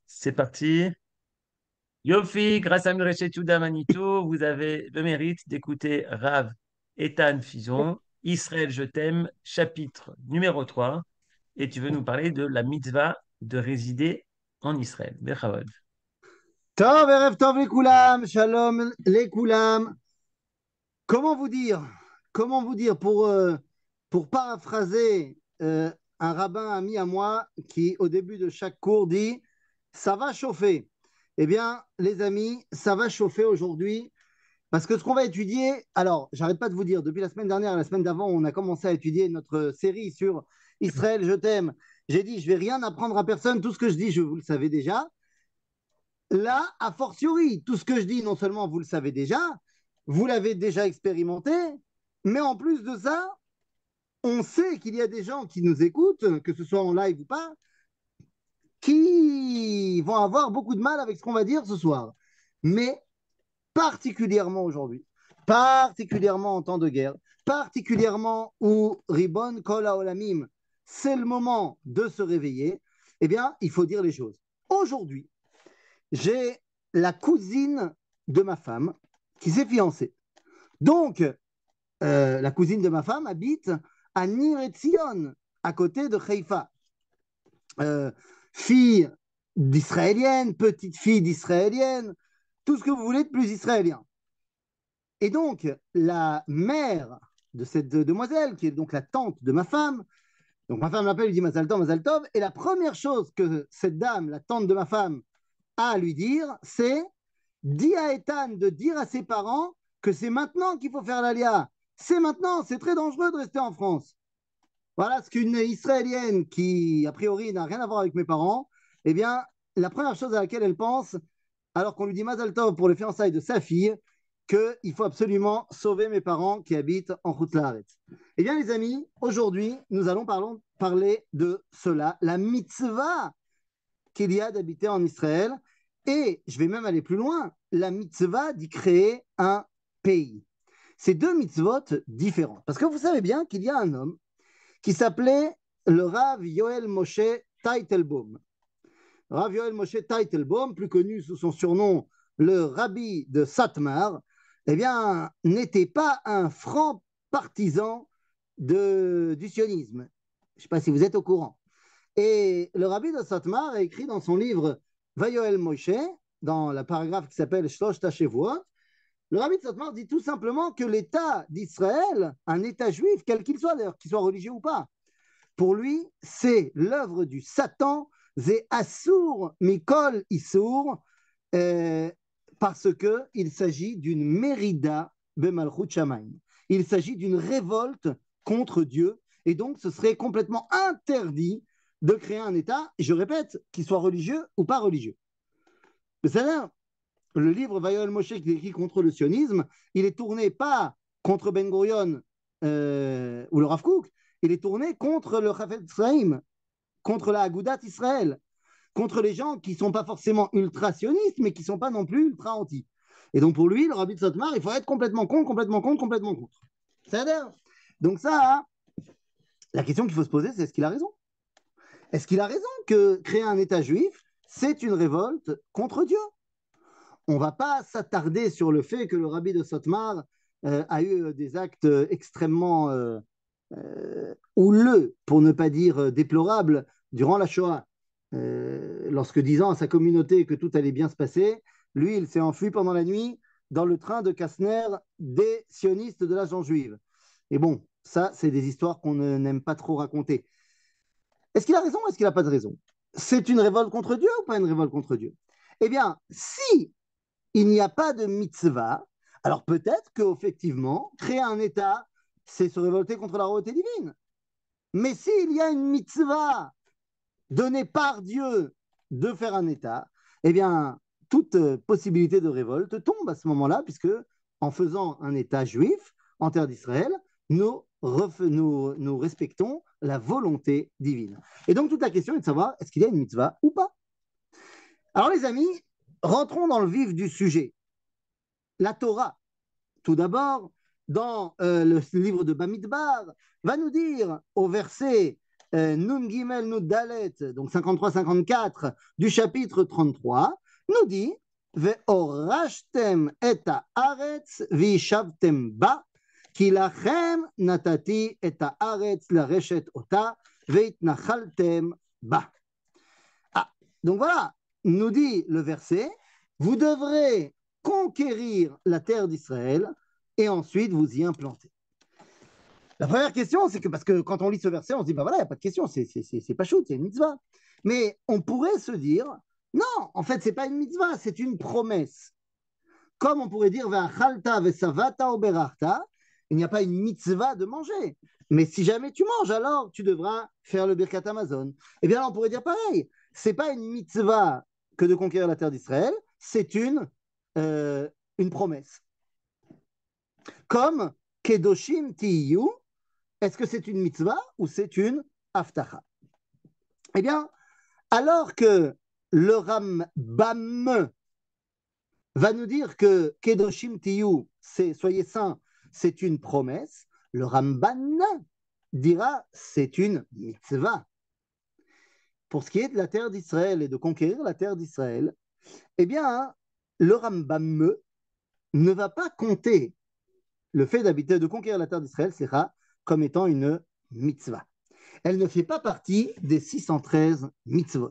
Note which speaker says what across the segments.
Speaker 1: C'est parti. Yofi, grâce à Mircea Chouda Manito, vous avez le mérite d'écouter Rav Ethan Fison, Israël, je t'aime, chapitre numéro 3. Et tu veux nous parler de la mitzvah de résider en Israël. Bechavod.
Speaker 2: Tov, Erev Tov les Koulam, Shalom les Koulam. Comment vous dire? Comment vous dire pour paraphraser un rabbin ami à moi qui, au début de chaque cours, dit ça va chauffer. Eh bien, les amis, ça va chauffer aujourd'hui parce que ce qu'on va étudier, alors, j'arrête pas de vous dire, depuis la semaine dernière et la semaine d'avant, on a commencé à étudier notre série sur Israël, je t'aime. J'ai dit, je vais rien apprendre à personne, tout ce que je dis, vous le savez déjà. Là, a fortiori, tout ce que je dis, non seulement vous le savez déjà, vous l'avez déjà expérimenté, mais en plus de ça, on sait qu'il y a des gens qui nous écoutent, que ce soit en live ou pas, qui vont avoir beaucoup de mal avec ce qu'on va dire ce soir. Mais particulièrement aujourd'hui, particulièrement en temps de guerre, particulièrement où Ribon Kol Haolamim, c'est le moment de se réveiller, eh bien, il faut dire les choses. Aujourd'hui, j'ai la cousine de ma femme qui s'est fiancée. Donc, la cousine de ma femme habite à Nir Etzion, à côté de Haïfa. Euh, Fille d'Israélienne, petite fille d'Israélienne, tout ce que vous voulez de plus israélien. Et donc, la mère de cette demoiselle, qui est donc la tante de ma femme, donc ma femme l'appelle, lui dit Mazal Tov, et la première chose que cette dame, la tante de ma femme, a à lui dire, c'est dit à Ethan de dire à ses parents que c'est maintenant qu'il faut faire l'alia. C'est maintenant, c'est très dangereux de rester en France. Voilà ce qu'une Israélienne qui, a priori, n'a rien à voir avec mes parents, eh bien, la première chose à laquelle elle pense, alors qu'on lui dit Mazal Tov pour les fiançailles de sa fille, qu'il faut absolument sauver mes parents qui habitent en Khoutlaretz. Eh bien, les amis, aujourd'hui, nous allons parler de cela, la mitzvah qu'il y a d'habiter en Israël. Et je vais même aller plus loin, la mitzvah d'y créer un pays. C'est deux mitzvot différentes. Parce que vous savez bien qu'il y a un homme qui s'appelait le Rav Yoel Moshe Teitelbaum. Rav Yoel Moshe Teitelbaum, plus connu sous son surnom le Rabbi de Satmar, eh bien, n'était pas un franc partisan du sionisme. Je ne sais pas si vous êtes au courant. Et le rabbi de Satmar a écrit dans son livre Vayoel Moshe, dans la paragraphe qui s'appelle Shlosh Tashevuot, le rabbi de Satmar dit tout simplement que l'État d'Israël, un État juif, quel qu'il soit d'ailleurs, qu'il soit religieux ou pas, pour lui, c'est l'œuvre du Satan, c'est Assur Mikol Issour, euh, parce qu'il s'agit d'une Mérida Bemalchut Shamayim. Il s'agit d'une révolte contre Dieu, et donc ce serait complètement interdit de créer un État, je répète, qu'il soit religieux ou pas religieux. C'est-à-dire, le livre Vayoel Moshe qui est écrit contre le sionisme, il est tourné pas contre Ben Gurion ou le Rav Kook, il est tourné contre le Chafetz Chaim, contre la Agudat Israël, contre les gens qui ne sont pas forcément ultra-sionistes, mais qui ne sont pas non plus ultra-anti. Et donc pour lui, le Rabbi de Sotmar, il faut être complètement contre, complètement contre, complètement contre. C'est-à-dire, donc ça, hein, la question qu'il faut se poser, c'est est-ce qu'il a raison? Est-ce qu'il a raison que créer un État juif, c'est une révolte contre Dieu? On ne va pas s'attarder sur le fait que le rabbi de Sotmar a eu des actes extrêmement houleux, pour ne pas dire déplorables, durant la Shoah. Lorsque disant à sa communauté que tout allait bien se passer, lui, il s'est enfui pendant la nuit dans le train de Kastner des sionistes de l'agent juive. Et bon, ça, c'est des histoires qu'on n'aime pas trop raconter. Est-ce qu'il a raison ou est-ce qu'il n'a pas de raison? C'est une révolte contre Dieu ou pas une révolte contre Dieu? Eh bien, si il n'y a pas de mitzvah, alors peut-être qu'effectivement, créer un État, c'est se révolter contre la royauté divine. Mais s'il y a une mitzvah donnée par Dieu de faire un État, eh bien, toute possibilité de révolte tombe à ce moment-là, puisque en faisant un État juif en terre d'Israël, nous respectons la volonté divine. Et donc, toute la question est de savoir est-ce qu'il y a une mitzvah ou pas. Alors, les amis, rentrons dans le vif du sujet. La Torah, tout d'abord, dans le livre de Bamidbar, va nous dire au verset Nun Gimel Nun Dalet, donc 53-54 du chapitre 33, nous dit Ve'orashtem et haaretz v'ishavtem ba, ki lachem natati et haaretz lareshet ota ve'itnachaltem ba. Ah, donc voilà, nous dit le verset, vous devrez conquérir la terre d'Israël et ensuite vous y implanter. La première question, c'est que, parce que quand on lit ce verset, on se dit, bah voilà, il n'y a pas de question, c'est pas shoot, c'est une mitzvah. Mais on pourrait se dire, non, en fait, c'est pas une mitzvah, c'est une promesse. Comme on pourrait dire, ve'achalta ve'savata oberachta, il n'y a pas une mitzvah de manger. Mais si jamais tu manges, alors tu devras faire le Birkat Amazon. Eh bien, là, on pourrait dire pareil, c'est pas une mitzvah que de conquérir la terre d'Israël, c'est une promesse. Comme Kedoshim Tiyu, est-ce que c'est une mitzvah ou c'est une aftacha? Eh bien, alors que le Rambam va nous dire que Kedoshim Tiyu, c'est soyez saints, c'est une promesse, le Ramban dira c'est une mitzvah. Pour ce qui est de la terre d'Israël et de conquérir la terre d'Israël, eh bien, le Rambam ne va pas compter le fait d'habiter, de conquérir la terre d'Israël, c'est comme étant une mitzvah. Elle ne fait pas partie des 613 mitzvot.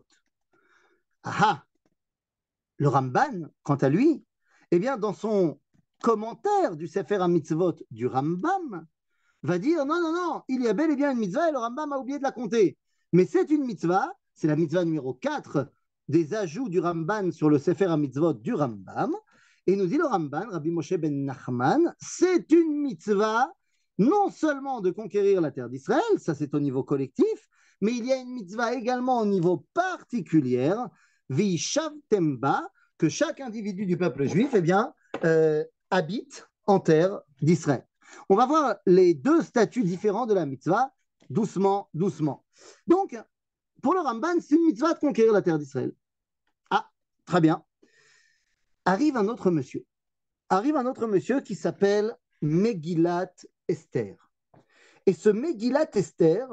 Speaker 2: Ah, le Ramban, quant à lui, eh bien, dans son commentaire du Sefer HaMitzvot du Rambam, va dire non, non, non, il y a bel et bien une mitzvah et le Rambam a oublié de la compter. Mais c'est une mitzvah, c'est la mitzvah numéro 4 des ajouts du Ramban sur le Sefer HaMitzvot du Rambam. Et nous dit le Ramban, Rabbi Moshe ben Nachman, c'est une mitzvah non seulement de conquérir la terre d'Israël, ça c'est au niveau collectif, mais il y a une mitzvah également au niveau particulier, Vishavtem ba, que chaque individu du peuple juif eh bien, habite en terre d'Israël. On va voir les deux statuts différents de la mitzvah, doucement, doucement. Donc, pour le Ramban, c'est une mitzvah de conquérir la terre d'Israël. Ah, très bien. Arrive un autre monsieur qui s'appelle Megillat Esther. Et ce Megillat Esther,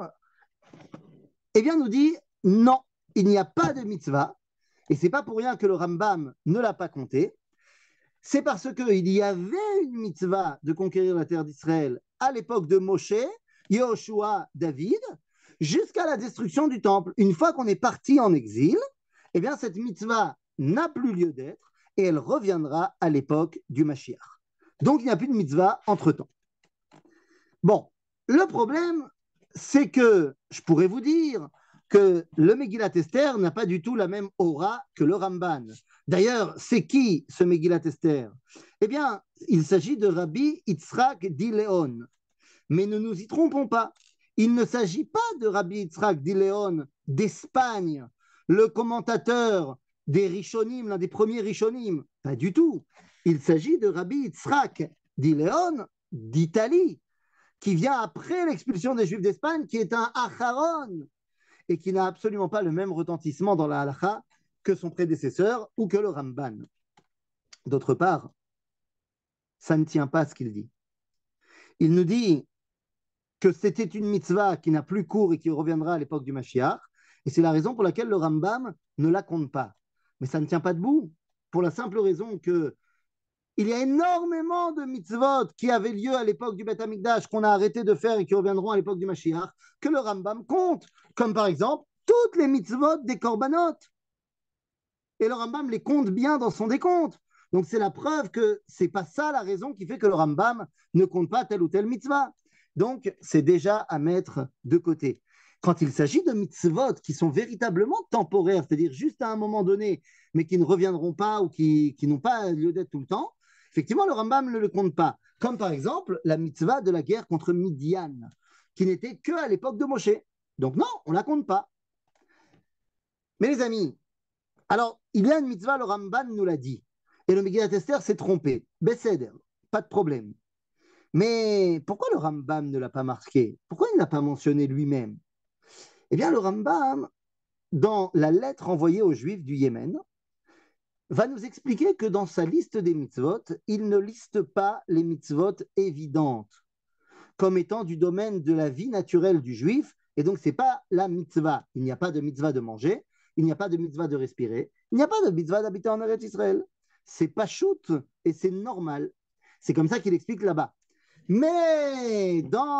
Speaker 2: eh bien, nous dit non, il n'y a pas de mitzvah. Et c'est pas pour rien que le Rambam ne l'a pas compté. C'est parce qu'il y avait une mitzvah de conquérir la terre d'Israël à l'époque de Moshe, Yehoshua, David, jusqu'à la destruction du temple. Une fois qu'on est parti en exil, eh bien, cette mitzvah n'a plus lieu d'être et elle reviendra à l'époque du Mashiach. Donc, il n'y a plus de mitzvah entre-temps. Bon, le problème, c'est que je pourrais vous dire que le Megillat Esther n'a pas du tout la même aura que le Ramban. D'ailleurs, c'est qui ce Megillat Esther? Eh bien, il s'agit de Rabbi Yitzhak Dileon. Mais ne nous y trompons pas, il ne s'agit pas de Rabbi Yitzhak Dileon d'Espagne, le commentateur des Rishonim, l'un des premiers Rishonim. Pas du tout. Il s'agit de Rabbi Yitzhak Dileon d'Italie, qui vient après l'expulsion des Juifs d'Espagne, qui est un Acharon, et qui n'a absolument pas le même retentissement dans la halakha que son prédécesseur ou que le Ramban. D'autre part, ça ne tient pas ce qu'il dit. Il nous dit que c'était une mitzvah qui n'a plus cours et qui reviendra à l'époque du Mashiach, et c'est la raison pour laquelle le Rambam ne la compte pas. Mais ça ne tient pas debout, pour la simple raison que il y a énormément de mitzvot qui avaient lieu à l'époque du Beth Amikdash qu'on a arrêté de faire et qui reviendront à l'époque du Mashiach, que le Rambam compte, comme par exemple toutes les mitzvot des korbanot. Et le Rambam les compte bien dans son décompte. Donc c'est la preuve que c'est pas ça la raison qui fait que le Rambam ne compte pas telle ou telle mitzvah. Donc c'est déjà à mettre de côté. Quand il s'agit de mitzvot qui sont véritablement temporaires, c'est-à-dire juste à un moment donné, mais qui ne reviendront pas ou qui n'ont pas lieu d'être tout le temps, effectivement, le Rambam ne le compte pas. Comme par exemple la mitzvah de la guerre contre Midian, qui n'était qu'à l'époque de Moshe. Donc non, on ne la compte pas. Mais les amis, alors, il y a une mitzvah, le Ramban nous l'a dit. Et le Megillat Esther s'est trompé. Besséder, pas de problème. Mais pourquoi le Rambam ne l'a pas marqué? Pourquoi il n'a pas mentionné lui-même? Eh bien, le Rambam, dans la lettre envoyée aux Juifs du Yémen, va nous expliquer que dans sa liste des mitzvot, il ne liste pas les mitzvot évidentes, comme étant du domaine de la vie naturelle du Juif Et donc, ce n'est pas la mitzvah. Il n'y a pas de mitzvah de manger, il n'y a pas de mitzvah de respirer, il n'y a pas de mitzvah d'habiter en Eretz Israël. C'est pas shoot et c'est normal. C'est comme ça qu'il explique là-bas. Mais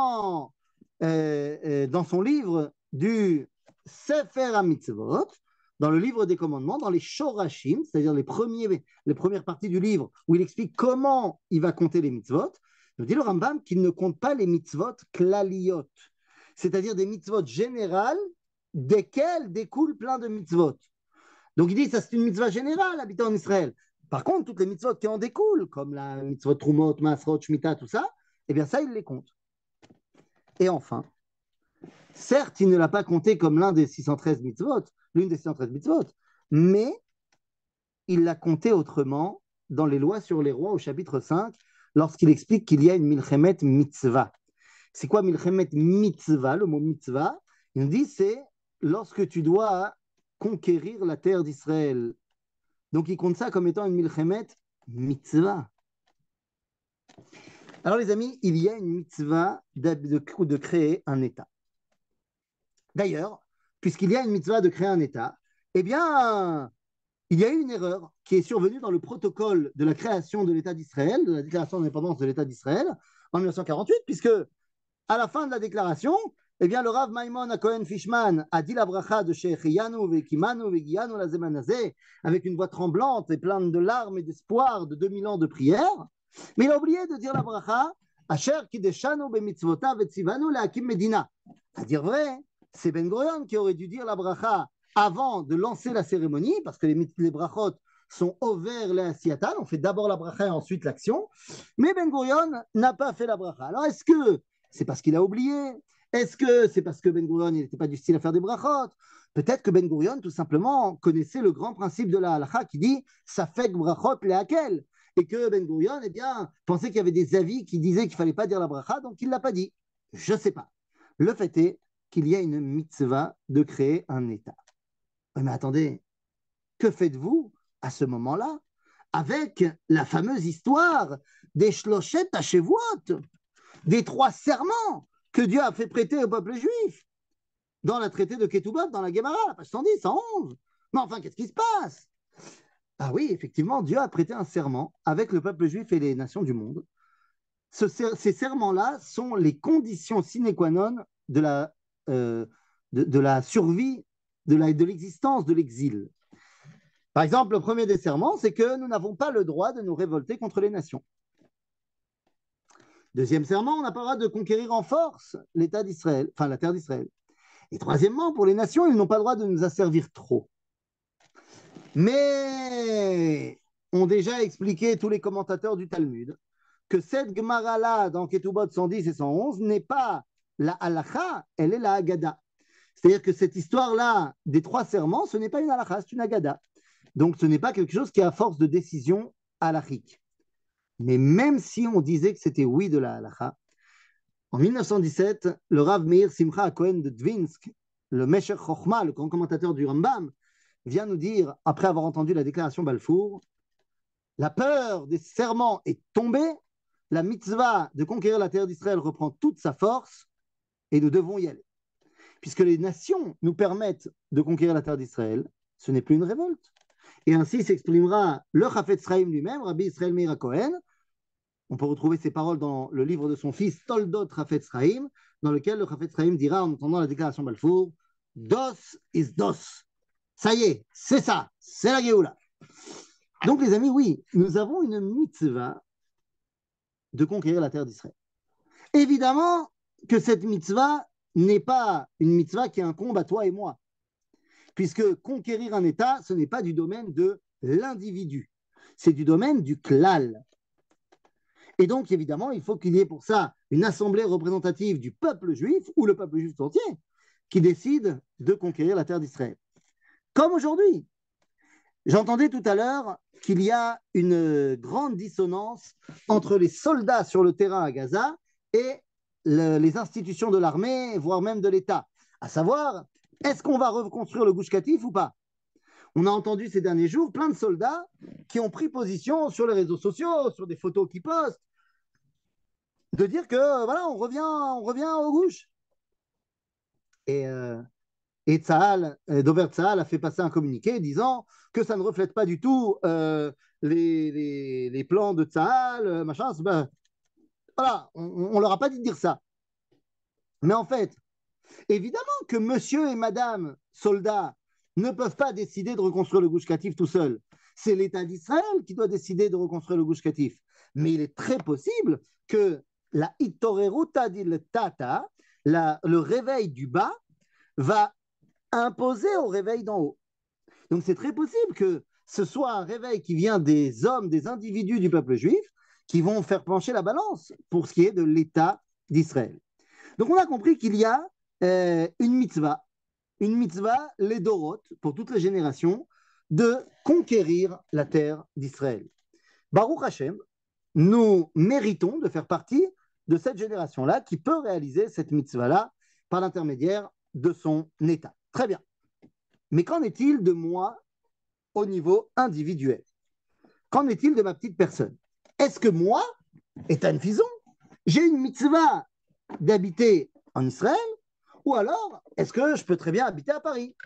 Speaker 2: dans son livre du Sefer HaMitzvot, dans le livre des commandements, dans les Shorashim, c'est-à-dire les premières parties du livre, où il explique comment il va compter les mitzvot, nous dit le Rambam qu'il ne compte pas les mitzvot klaliot, c'est-à-dire des mitzvot générales desquelles découlent plein de mitzvot. Donc il dit ça c'est une mitzvah générale, habiter en Israël. Par contre, toutes les mitzvot qui en découlent, comme la mitzvot Trumot, Masrot, Shemitah, tout ça, eh bien ça, il les compte. Et enfin, certes, il ne l'a pas compté comme l'une des 613 mitzvot, mais il l'a compté autrement dans les lois sur les rois au chapitre 5, lorsqu'il explique qu'il y a une milchemet mitzvah. C'est quoi milchemet mitzvah? Le mot mitzvah, il nous dit c'est lorsque tu dois conquérir la terre d'Israël. Donc il compte ça comme étant une milchemet mitzvah. Alors les amis, il y a une mitzvah de créer un État. D'ailleurs, puisqu'il y a une mitzvah de créer un État, eh bien, il y a eu une erreur qui est survenue dans le protocole de la création de l'État d'Israël, de la déclaration d'indépendance de l'État d'Israël en 1948, puisque à la fin de la déclaration, eh bien, le Rav Maimon à Cohen Fishman a dit la bracha de Shehechiyanu Vekimanu Vegianu la Zemanazé avec une voix tremblante et pleine de larmes et d'espoir de 2000 ans de prière. Mais il a oublié de dire la bracha Asher Kideshanu Bemitzvotav Etzivanu Lehakim Medina. À dire vrai, c'est Ben Gurion qui aurait dû dire la bracha avant de lancer la cérémonie, parce que les brachot sont over les asiatan, on fait d'abord la bracha et ensuite l'action. Mais Ben Gurion n'a pas fait la bracha. Alors est-ce que c'est parce qu'il a oublié? Est-ce que c'est parce que Ben Gurion n'était pas du style à faire des brachot? Peut-être que Ben Gurion, tout simplement, connaissait le grand principe de la halakha qui dit Safek brachot lehakel. Et que Ben Gurion, eh bien, pensait qu'il y avait des avis qui disaient qu'il ne fallait pas dire la bracha, donc il ne l'a pas dit. Je ne sais pas. Le fait est qu'il y a une mitzvah de créer un État. Mais attendez, que faites-vous à ce moment-là avec la fameuse histoire des Shloshet Hashevot, des 3 serments que Dieu a fait prêter au peuple juif dans la traité de Ketubot, dans la Gemara, la page 110, 111. Mais enfin, qu'est-ce qui se passe? Ah oui, effectivement, Dieu a prêté un serment avec le peuple juif et les nations du monde. Ces serments-là sont les conditions sine qua non euh, de la survie, de l'existence de l'exil. Par exemple, le premier des serments, c'est que nous n'avons pas le droit de nous révolter contre les nations. Deuxième serment, on n'a pas le droit de conquérir en force l'État d'Israël, enfin la terre d'Israël. Et troisièmement, pour les nations, ils n'ont pas le droit de nous asservir trop. Mais ont déjà expliqué tous les commentateurs du Talmud que cette Gemara-là, dans Ketubot 110 et 111, n'est pas la halakha, elle est la Haggadah. C'est-à-dire que cette histoire-là des 3 serments, ce n'est pas une halakha, c'est une Haggadah. Donc ce n'est pas quelque chose qui a force de décision halachique. Mais même si on disait que c'était oui de la halakha, en 1917, le Rav Meir Simcha Cohen de Dvinsk, le Mesher Chochma, le grand commentateur du Rambam, vient nous dire, après avoir entendu la déclaration Balfour, la peur des serments est tombée, la mitzvah de conquérir la terre d'Israël reprend toute sa force et nous devons y aller. Puisque les nations nous permettent de conquérir la terre d'Israël, ce n'est plus une révolte. Et ainsi s'exprimera le Chafetz Chaim lui-même, Rabbi Israël Meir Cohen. On peut retrouver ses paroles dans le livre de son fils Toldot Chafetz Chaim, dans lequel le Chafetz Chaim dira en entendant la déclaration Balfour, Dos is dos. Ça y est, c'est ça, c'est la Géoula. Donc les amis, oui, nous avons une mitzvah de conquérir la terre d'Israël. Évidemment que cette mitzvah n'est pas une mitzvah qui incombe à toi et moi, puisque conquérir un État, ce n'est pas du domaine de l'individu, c'est du domaine du klal. Et donc, évidemment, il faut qu'il y ait pour ça une assemblée représentative du peuple juif, ou le peuple juif entier, qui décide de conquérir la terre d'Israël. Comme aujourd'hui. J'entendais tout à l'heure qu'il y a une grande dissonance entre les soldats sur le terrain à Gaza et les institutions de l'armée, voire même de l'État. À savoir, est-ce qu'on va reconstruire le Gush Katif ou pas? On a entendu ces derniers jours plein de soldats qui ont pris position sur les réseaux sociaux, sur des photos qu'ils postent, de dire que voilà, on revient au Gush. Et, Tsahal, Dover Tsahal a fait passer un communiqué disant que ça ne reflète pas du tout les plans de Tsahal, machin. Ben, voilà, on leur a pas dit de dire ça. Mais en fait, évidemment que monsieur et madame soldats ne peuvent pas décider de reconstruire le Gush Katif tout seul. C'est l'État d'Israël qui doit décider de reconstruire le Gush Katif. Mais il est très possible que la Itoreruta dil Tata, le réveil du bas, va imposer au réveil d'en haut. Donc c'est très possible que ce soit un réveil qui vient des hommes, des individus du peuple juif, qui vont faire pencher la balance pour ce qui est de l'État d'Israël. Donc on a compris qu'il y a une mitzvah, les Dorot, pour toutes les générations, de conquérir la terre d'Israël. Baruch Hashem, nous méritons de faire partie de cette génération-là qui peut réaliser cette mitzvah-là par l'intermédiaire de son État. Très bien. Mais qu'en est-il de moi au niveau individuel? Qu'en est-il de ma petite personne? Est-ce que moi, Ethan Fison, j'ai une mitzvah d'habiter en Israël, ou alors est-ce que je peux très bien habiter à Paris?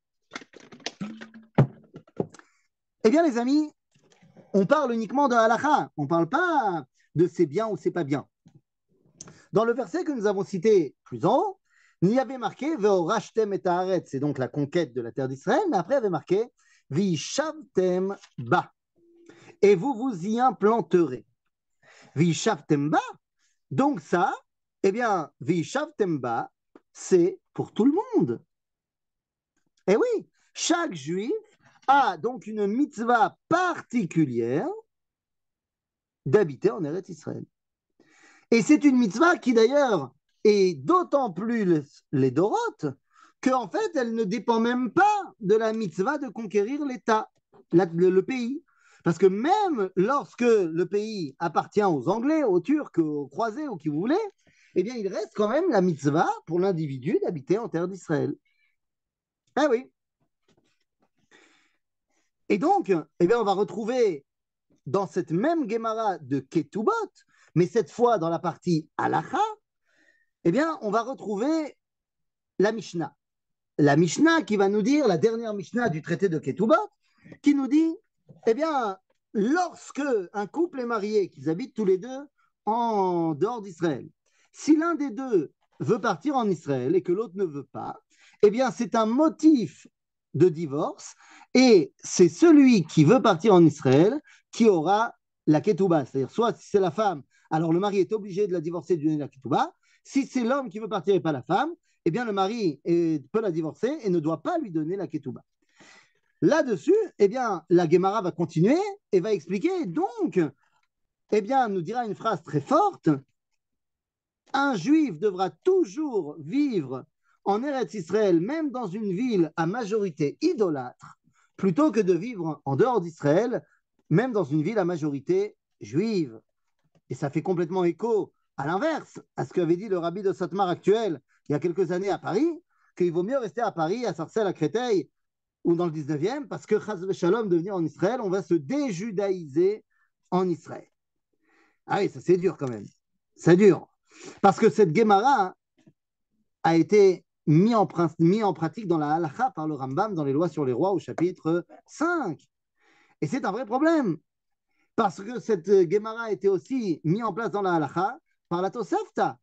Speaker 2: Eh bien, les amis, on parle uniquement de halakha, on ne parle pas de c'est bien ou c'est pas bien. Dans le verset que nous avons cité plus en haut, il y avait marqué Ve'orashtem et haaretz, c'est donc la conquête de la terre d'Israël, mais après il y avait marqué Vishavtem ba, et vous vous y implanterez. Vishavtem ba, donc ça, eh bien, Vishavtem ba, c'est pour tout le monde. Eh oui, chaque juif a donc une mitzvah particulière d'habiter en Eretz Israël. Et c'est une mitzvah qui d'ailleurs est d'autant plus les Dorotes qu'en fait elle ne dépend même pas de la mitzvah de conquérir l'État, le pays. Parce que même lorsque le pays appartient aux Anglais, aux Turcs, aux Croisés, ou qui vous voulez, eh bien il reste quand même la mitzvah pour l'individu d'habiter en terre d'Israël. Eh oui. Et donc, eh bien, on va retrouver dans cette même Gemara de Ketubot, mais cette fois dans la partie Halacha, eh bien, on va retrouver la Mishnah. La Mishnah qui va nous dire, la dernière Mishnah du traité de Ketubot, qui nous dit, eh bien, lorsque un couple est marié, qu'ils habitent tous les deux en dehors d'Israël, si l'un des deux veut partir en Israël et que l'autre ne veut pas, eh bien, c'est un motif de divorce et c'est celui qui veut partir en Israël qui aura la ketouba. C'est-à-dire, soit si c'est la femme, alors le mari est obligé de la divorcer et de lui donner la ketouba. Si c'est l'homme qui veut partir et pas la femme, eh bien, le mari peut la divorcer et ne doit pas lui donner la ketouba. Là-dessus, eh bien, la Gemara va continuer et va expliquer. Donc, eh bien, nous dira une phrase très forte. Un juif devra toujours vivre en Eretz Israël, même dans une ville à majorité idolâtre, plutôt que de vivre en dehors d'Israël, même dans une ville à majorité juive. Et ça fait complètement écho à l'inverse, à ce qu'avait dit le rabbi de Satmar actuel il y a quelques années à Paris, qu'il vaut mieux rester à Paris, à Sarcelles, à Créteil ou dans le 19e, parce que Chaz Shalom, de venir en Israël, on va se déjudaïser en Israël. Ah oui, ça c'est dur quand même. C'est dur. Parce que cette Gemara a été mis en pratique dans la halakha par le Rambam dans les lois sur les rois au chapitre 5. Et c'est un vrai problème. Parce que cette Gemara a été aussi mise en place dans la halakha par la Tosefta.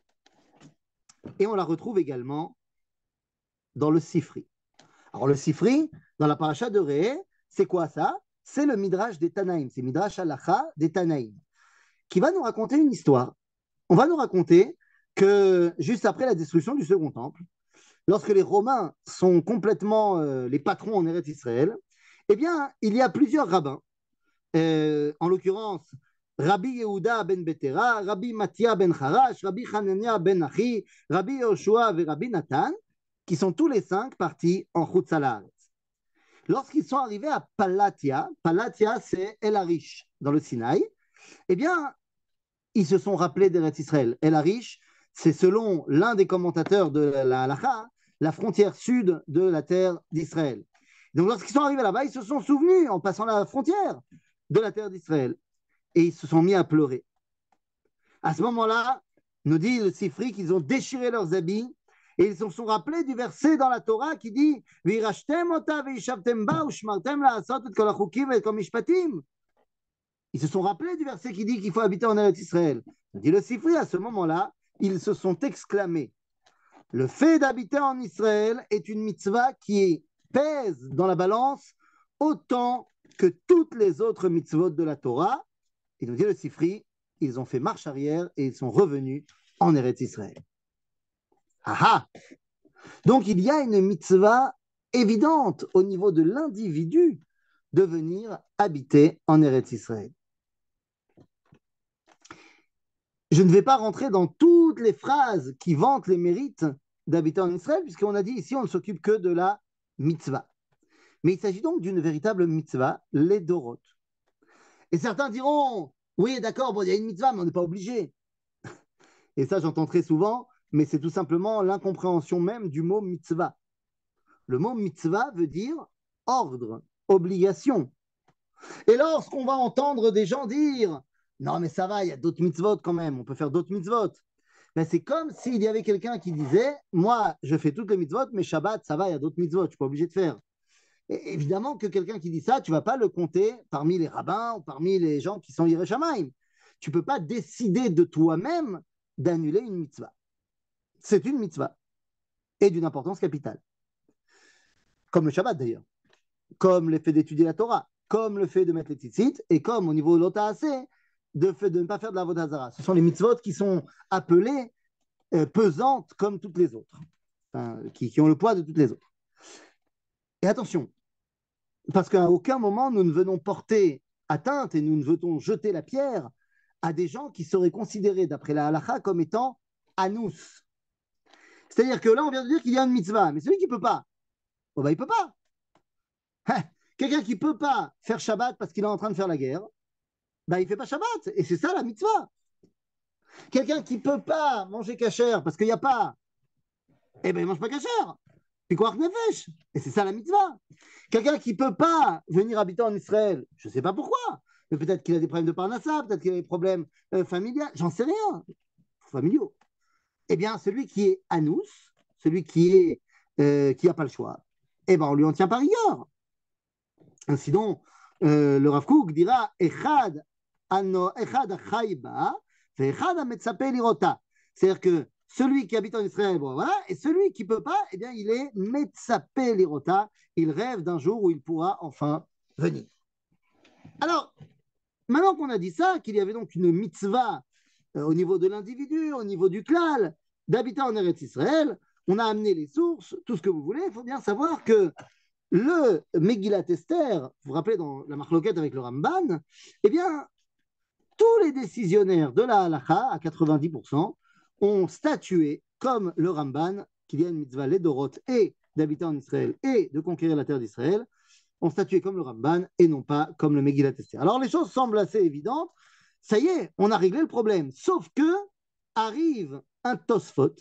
Speaker 2: Et on la retrouve également dans le Sifri. Alors le Sifri, dans la paracha de Réé, c'est quoi ça? C'est le Midrash des Tanaïm, c'est Midrash halakha des Tanaïm, qui va nous raconter une histoire. On va nous raconter que juste après la destruction du Second Temple, lorsque les Romains sont complètement les patrons en Eretz Israël, eh bien, il y a plusieurs rabbins, en l'occurrence Rabbi Yehuda ben Betera, Rabbi Matia ben Harash, Rabbi Hanania ben Achi, Rabbi Yoshua et Rabbi Nathan, qui sont tous les 5 partis en Chutz La'aretz. Lorsqu'ils sont arrivés à Palatia, Palatia c'est El Arish dans le Sinaï, eh bien, ils se sont rappelés d'Eretz Israël. El Arish, c'est selon l'un des commentateurs de la Halakha, la frontière sud de la terre d'Israël. Donc lorsqu'ils sont arrivés là-bas, ils se sont souvenus, en passant la frontière de la terre d'Israël, et ils se sont mis à pleurer. À ce moment-là, nous dit le Sifri qu'ils ont déchiré leurs habits Et ils se sont rappelés du verset dans la Torah qui dit Virashtem ota veishavtem ba ushmartem la'asot et kol hachukim et kol mishpatim. Ils se sont rappelés du verset qui dit qu'il faut habiter en Eretz Israël. Dit le Sifri, à ce moment-là, ils se sont exclamés le fait d'habiter en Israël est une mitzvah qui pèse dans la balance autant que toutes les autres mitzvot de la Torah. Et nous dit le Sifri, ils ont fait marche arrière et ils sont revenus en Eretz Israël. Aha! Donc il y a une mitzvah évidente au niveau de l'individu de venir habiter en Eretz Israël. Je ne vais pas rentrer dans toutes les phrases qui vantent les mérites d'habiter en Israël, puisqu'on a dit ici, on ne s'occupe que de la mitzvah. Mais il s'agit donc d'une véritable mitzvah, les Dorot. Et certains diront, oui, d'accord, bon, il y a une mitzvah, mais on n'est pas obligé. Et ça, j'entends très souvent, mais c'est tout simplement l'incompréhension même du mot mitzvah. Le mot mitzvah veut dire ordre, obligation. Et lorsqu'on va entendre des gens dire non, mais ça va, il y a d'autres mitzvot quand même, on peut faire d'autres mitzvot. Ben, c'est comme s'il y avait quelqu'un qui disait moi, je fais toutes les mitzvot, mais Shabbat, ça va, il y a d'autres mitzvot, je ne suis pas obligé de faire. Et évidemment que quelqu'un qui dit ça, tu ne vas pas le compter parmi les rabbins ou parmi les gens qui sont Yirei Shamayim. Tu ne peux pas décider de toi-même d'annuler une mitzvah. C'est une mitzvah et d'une importance capitale. Comme le Shabbat d'ailleurs, comme le fait d'étudier la Torah, comme le fait de mettre les tzitzit, et comme au niveau de l'Ota'aseh, de ne pas faire de la avodat zara. Ce sont les mitzvot qui sont appelées pesantes comme toutes les autres, enfin, qui ont le poids de toutes les autres. Et attention, parce qu'à aucun moment nous ne venons porter atteinte et nous ne venons jeter la pierre à des gens qui seraient considérés d'après la halakha comme étant anous. C'est-à-dire que là, on vient de dire qu'il y a une mitzvah, mais celui qui ne peut pas, oh ben, il ne peut pas. Quelqu'un qui ne peut pas faire Shabbat parce qu'il est en train de faire la guerre, ben, il ne fait pas Shabbat. Et c'est ça la mitzvah. Quelqu'un qui ne peut pas manger kasher parce qu'il n'y a pas, eh ben, il ne mange pas kasher. Pikuach nefesh. Et c'est ça la mitzvah. Quelqu'un qui ne peut pas venir habiter en Israël, je ne sais pas pourquoi, mais peut-être qu'il a des problèmes de parnassa, peut-être qu'il a des problèmes familiaux, j'en sais rien, familiaux. Eh bien, celui qui est anous, celui qui n'a pas le choix, eh ben, on lui en tient par rigueur. Ainsi donc, le Rav Kook dira Echad achai ba, ve'echad hametzapeh lirota. C'est-à-dire que celui qui habite en Israël, bon, voilà, et celui qui ne peut pas, eh bien, il est metzapeh lirota. Il rêve d'un jour où il pourra enfin venir. Alors, maintenant qu'on a dit ça, qu'il y avait donc une mitzvah au niveau de l'individu, au niveau du klal, d'habiter en Eretz Israël, on a amené les sources, tout ce que vous voulez. Il faut bien savoir que le Megillat Esther, vous vous rappelez dans la marloquette avec le Ramban, eh bien, tous les décisionnaires de la halakha, à 90%, ont statué comme le Ramban, qu'il y a une mitzvah l'Edorot et d'habiter en Israël et de conquérir la terre d'Israël, ont statué comme le Ramban et non pas comme le Megillat Esther. Alors les choses semblent assez évidentes. Ça y est, on a réglé le problème. Sauf que arrive un Tosfot,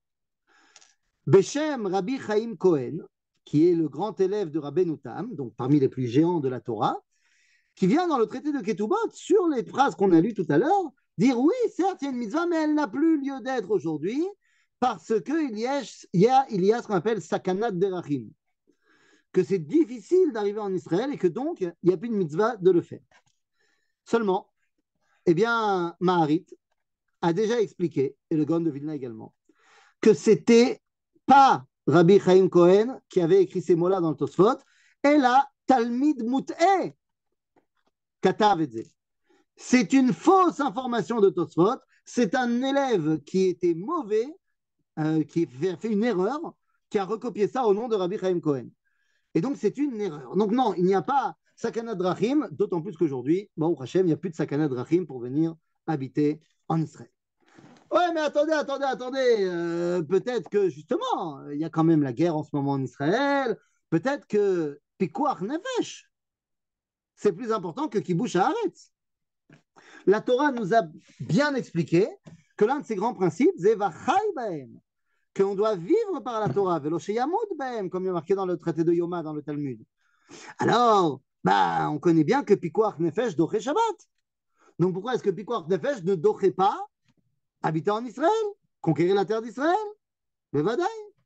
Speaker 2: Beshem Rabbi Chaim Cohen, qui est le grand élève de Rabbeinu Tam, donc parmi les plus géants de la Torah, qui vient dans le traité de Ketubot, sur les phrases qu'on a lues tout à l'heure, dire oui, certes, il y a une mitzvah, mais elle n'a plus lieu d'être aujourd'hui, parce qu'il y a ce qu'on appelle Sakanat Derachim, que c'est difficile d'arriver en Israël et que donc, il n'y a plus de mitzvah de le faire. Seulement, eh bien, Maharit a déjà expliqué, et le Gaon de Vilna également, que c'était pas Rabbi Chaim Cohen qui avait écrit ces mots-là dans le Tosfot, et la Talmid Mut'eh Katav et Zeh. C'est une fausse information de Tosfot, c'est un élève qui était mauvais, qui a fait une erreur, qui a recopié ça au nom de Rabbi Chaim Cohen. Et donc c'est une erreur. Donc non, il n'y a pas Sakana Drachim, d'autant plus qu'aujourd'hui, bon, Hachem, il n'y a plus de Sakana Drachim pour venir habiter en Israël. Ouais, mais attendez, peut-être que justement, il y a quand même la guerre en ce moment en Israël, peut-être que Pikuach Nefesh, c'est plus important que Kibush Haaretz. La Torah nous a bien expliqué que l'un de ses grands principes, c'est Vachai Bahem, qu'on doit vivre par la Torah, Velo Sheyamud Bahem, comme il est marqué dans le traité de Yoma, dans le Talmud. Alors, on connaît bien que Pikuach Nefesh doche Shabbat. Donc pourquoi est-ce que Pikuach Nefesh ne doche pas habiter en Israël, conquérir la terre d'Israël? Mais vadaï.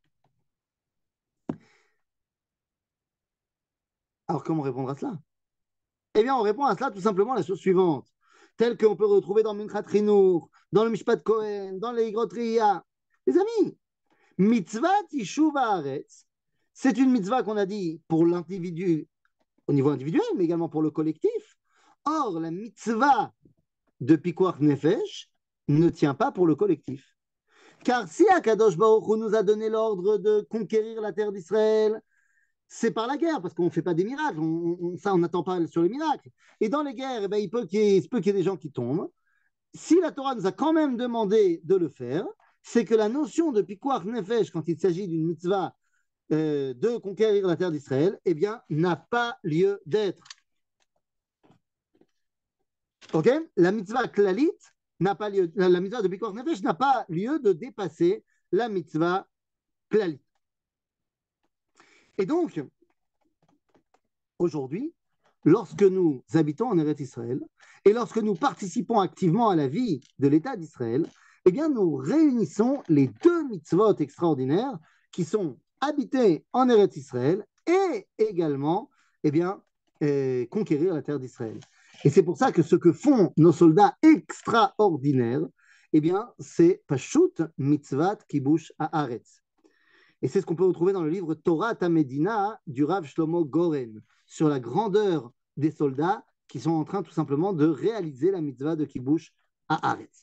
Speaker 2: Alors, comment répondre à cela? Eh bien, on répond à cela tout simplement la chose suivante, telle qu'on peut retrouver dans Minchat Rinour, dans le Mishpat Kohen, dans les Igrotriya. Les amis, mitzvah tishuv haaretz, c'est une mitzvah qu'on a dit pour l'individu au niveau individuel, mais également pour le collectif. Or, la mitzvah de Pikuach Nefesh ne tient pas pour le collectif. Car si Akadosh Baruch Hu nous a donné l'ordre de conquérir la terre d'Israël, c'est par la guerre, parce qu'on ne fait pas des miracles, ça on n'attend pas sur les miracles. Et dans les guerres, eh ben, il se peut qu'il y ait des gens qui tombent. Si la Torah nous a quand même demandé de le faire, c'est que la notion de Pikuach Nefesh, quand il s'agit d'une mitzvah de conquérir la terre d'Israël, eh bien, n'a pas lieu d'être. Ok? La mitzvah klalit n'a pas lieu, la mitzvah de Pikuach Nefesh n'a pas lieu de dépasser la mitzvah klalit. Et donc, aujourd'hui, lorsque nous habitons en Eretz Israël et lorsque nous participons activement à la vie de l'État d'Israël, eh bien, nous réunissons les deux mitzvot extraordinaires qui sont habiter en Eretz Israël et également eh bien, conquérir la terre d'Israël. Et c'est pour ça que ce que font nos soldats extraordinaires, eh bien, c'est Pashut Mitzvat Kibush Haaretz. Et c'est ce qu'on peut retrouver dans le livre Torah Tamedina du Rav Shlomo Goren sur la grandeur des soldats qui sont en train tout simplement de réaliser la mitzvah de Kibush Haaretz.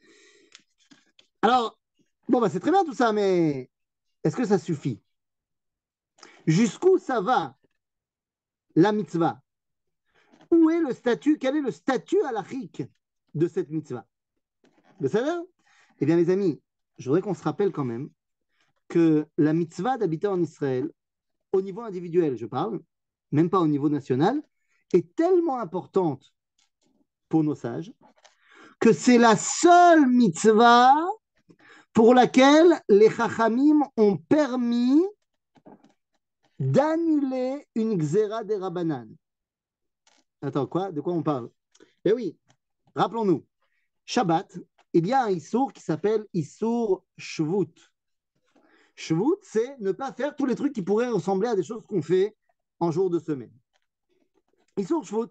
Speaker 2: Alors, bon, bah, c'est très bien tout ça, mais est-ce que ça suffit? Jusqu'où ça va la mitzvah? Où est le statut? Quel est le statut halachique de cette mitzvah? Vous savez? Eh bien, les amis, je voudrais qu'on se rappelle quand même que la mitzvah d'habiter en Israël, au niveau individuel, je parle, même pas au niveau national, est tellement importante pour nos sages que c'est la seule mitzvah pour laquelle les chachamim ont permis d'annuler une xéra des Rabbanan. Attends, quoi? De quoi on parle? Eh oui, rappelons-nous, Shabbat, il y a un Issour qui s'appelle Issour Shvut. Shvut, c'est ne pas faire tous les trucs qui pourraient ressembler à des choses qu'on fait en jour de semaine. Issour Shvut.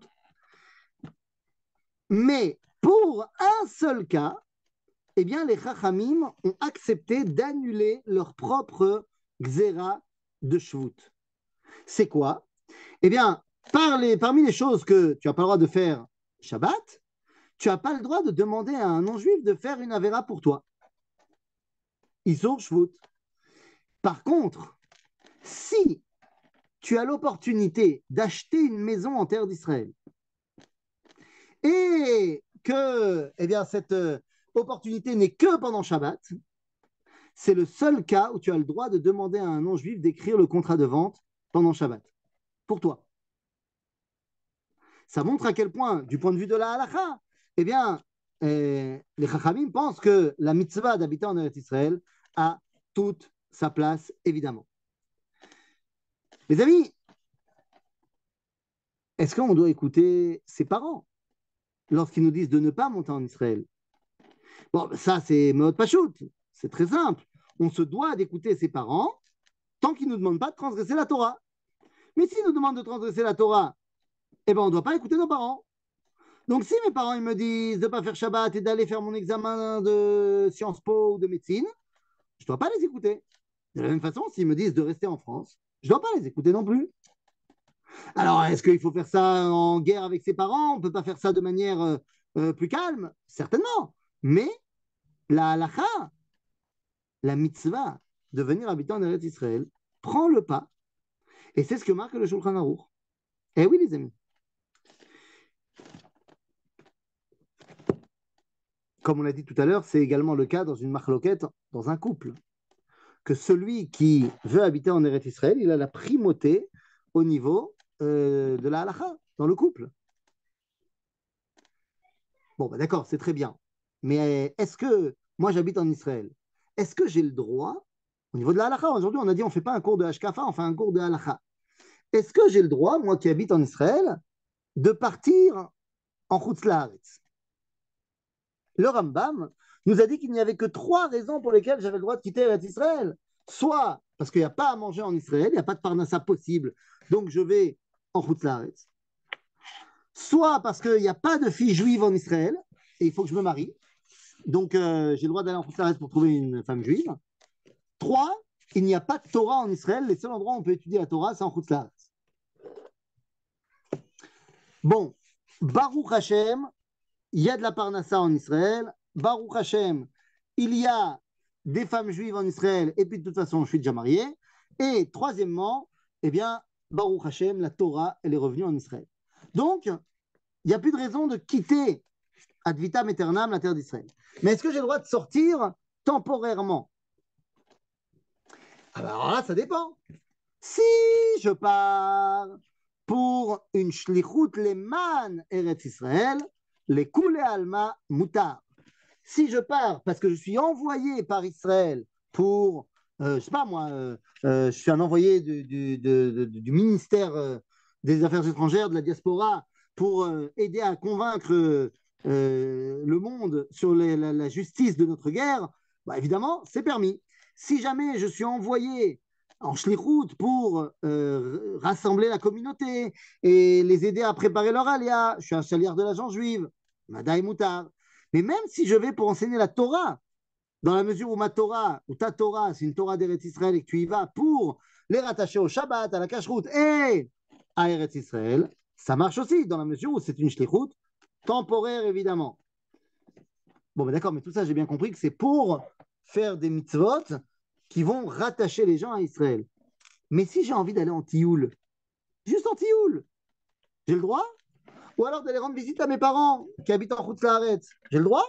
Speaker 2: Mais pour un seul cas, eh bien, les Chachamim ont accepté d'annuler leur propre Xéra de Shvut. C'est quoi? Eh bien, parmi les choses que tu n'as pas le droit de faire Shabbat, tu n'as pas le droit de demander à un non-juif de faire une Avera pour toi. Issour Shvut. Par contre, si tu as l'opportunité d'acheter une maison en terre d'Israël et que eh bien, cette opportunité n'est que pendant Shabbat, c'est le seul cas où tu as le droit de demander à un non-juif d'écrire le contrat de vente pendant Shabbat, pour toi. Ça montre à quel point, du point de vue de la halakha, eh bien, les chachamim pensent que la mitzvah d'habiter en Eretz Israël a toute sa place, évidemment. Les amis, est-ce qu'on doit écouter ses parents lorsqu'ils nous disent de ne pas monter en Israël? Bon, ça, c'est Meot Pachout. C'est très simple. On se doit d'écouter ses parents tant qu'ils ne nous demandent pas de transgresser la Torah. Mais s'ils nous demandent de transgresser la Torah, eh ben, on ne doit pas écouter nos parents. Donc, si mes parents ils me disent de ne pas faire Shabbat et d'aller faire mon examen de Sciences Po ou de médecine, je ne dois pas les écouter. De la même façon, s'ils me disent de rester en France, je ne dois pas les écouter non plus. Alors, est-ce qu'il faut faire ça en guerre avec ses parents? On ne peut pas faire ça de manière plus calme? Certainement. Mais la halakha, la mitzvah de venir habiter en Eretz Israël, prend le pas. Et c'est ce que marque le Shulchan Aruch. Eh oui, les amis. Comme on l'a dit tout à l'heure, c'est également le cas dans une marloquette, dans un couple. Que celui qui veut habiter en Eretz Israël, il a la primauté au niveau de la halakha, dans le couple. Bon, bah d'accord, c'est très bien. Mais est-ce que, moi j'habite en Israël, est-ce que j'ai le droit, au niveau de la halakha, aujourd'hui on a dit on ne fait pas un cours de hashkafa, on fait un cours de halakha. Est-ce que j'ai le droit, moi qui habite en Israël, de partir en Chutz La'aretz? Le Rambam nous a dit qu'il n'y avait que 3 raisons pour lesquelles j'avais le droit de quitter Eretz Israël. Soit parce qu'il n'y a pas à manger en Israël, il n'y a pas de parnassa possible, donc je vais en Chutz Laaretz, soit parce qu'il n'y a pas de fille juive en Israël et il faut que je me marie. Donc, j'ai le droit d'aller en Chutz Laaretz pour trouver une femme juive. 3, il n'y a pas de Torah en Israël. Les seuls endroits où on peut étudier la Torah, c'est en Chutz Laaretz. Bon, Baruch Hashem, il y a de la Parnassa en Israël. Baruch Hashem, il y a des femmes juives en Israël. Et puis, de toute façon, je suis déjà marié. Et troisièmement, eh bien, Baruch Hashem, la Torah, elle est revenue en Israël. Donc, il n'y a plus de raison de quitter ad vitam aeternam la terre d'Israël. Mais est-ce que j'ai le droit de sortir temporairement? Alors là, ça dépend. Si je pars pour une shlichut leman Eretz Israël, les koulé alma mutar. Si je pars parce que je suis envoyé par Israël pour, je sais pas moi, je suis un envoyé du ministère des Affaires étrangères, de la diaspora, pour aider à convaincre le monde sur la justice de notre guerre, bah, évidemment, c'est permis. Si jamais je suis envoyé en shlichut pour rassembler la communauté et les aider à préparer leur alia, je suis un chaliard de l'agence juive, Madaï Moutar. Mais même si je vais pour enseigner la Torah, dans la mesure où ma Torah, ou ta Torah, c'est une Torah d'Eretz Israël et que tu y vas pour les rattacher au Shabbat, à la Kashrut et à Eretz Israël, ça marche aussi dans la mesure où c'est une shlichut temporaire, évidemment. Bon, ben d'accord, mais tout ça, j'ai bien compris que c'est pour faire des mitzvot qui vont rattacher les gens à Israël. Mais si j'ai envie d'aller en Tioul, juste en Tioul, j'ai le droit? Ou alors d'aller rendre visite à mes parents qui habitent en Chutz Laaretz, j'ai le droit?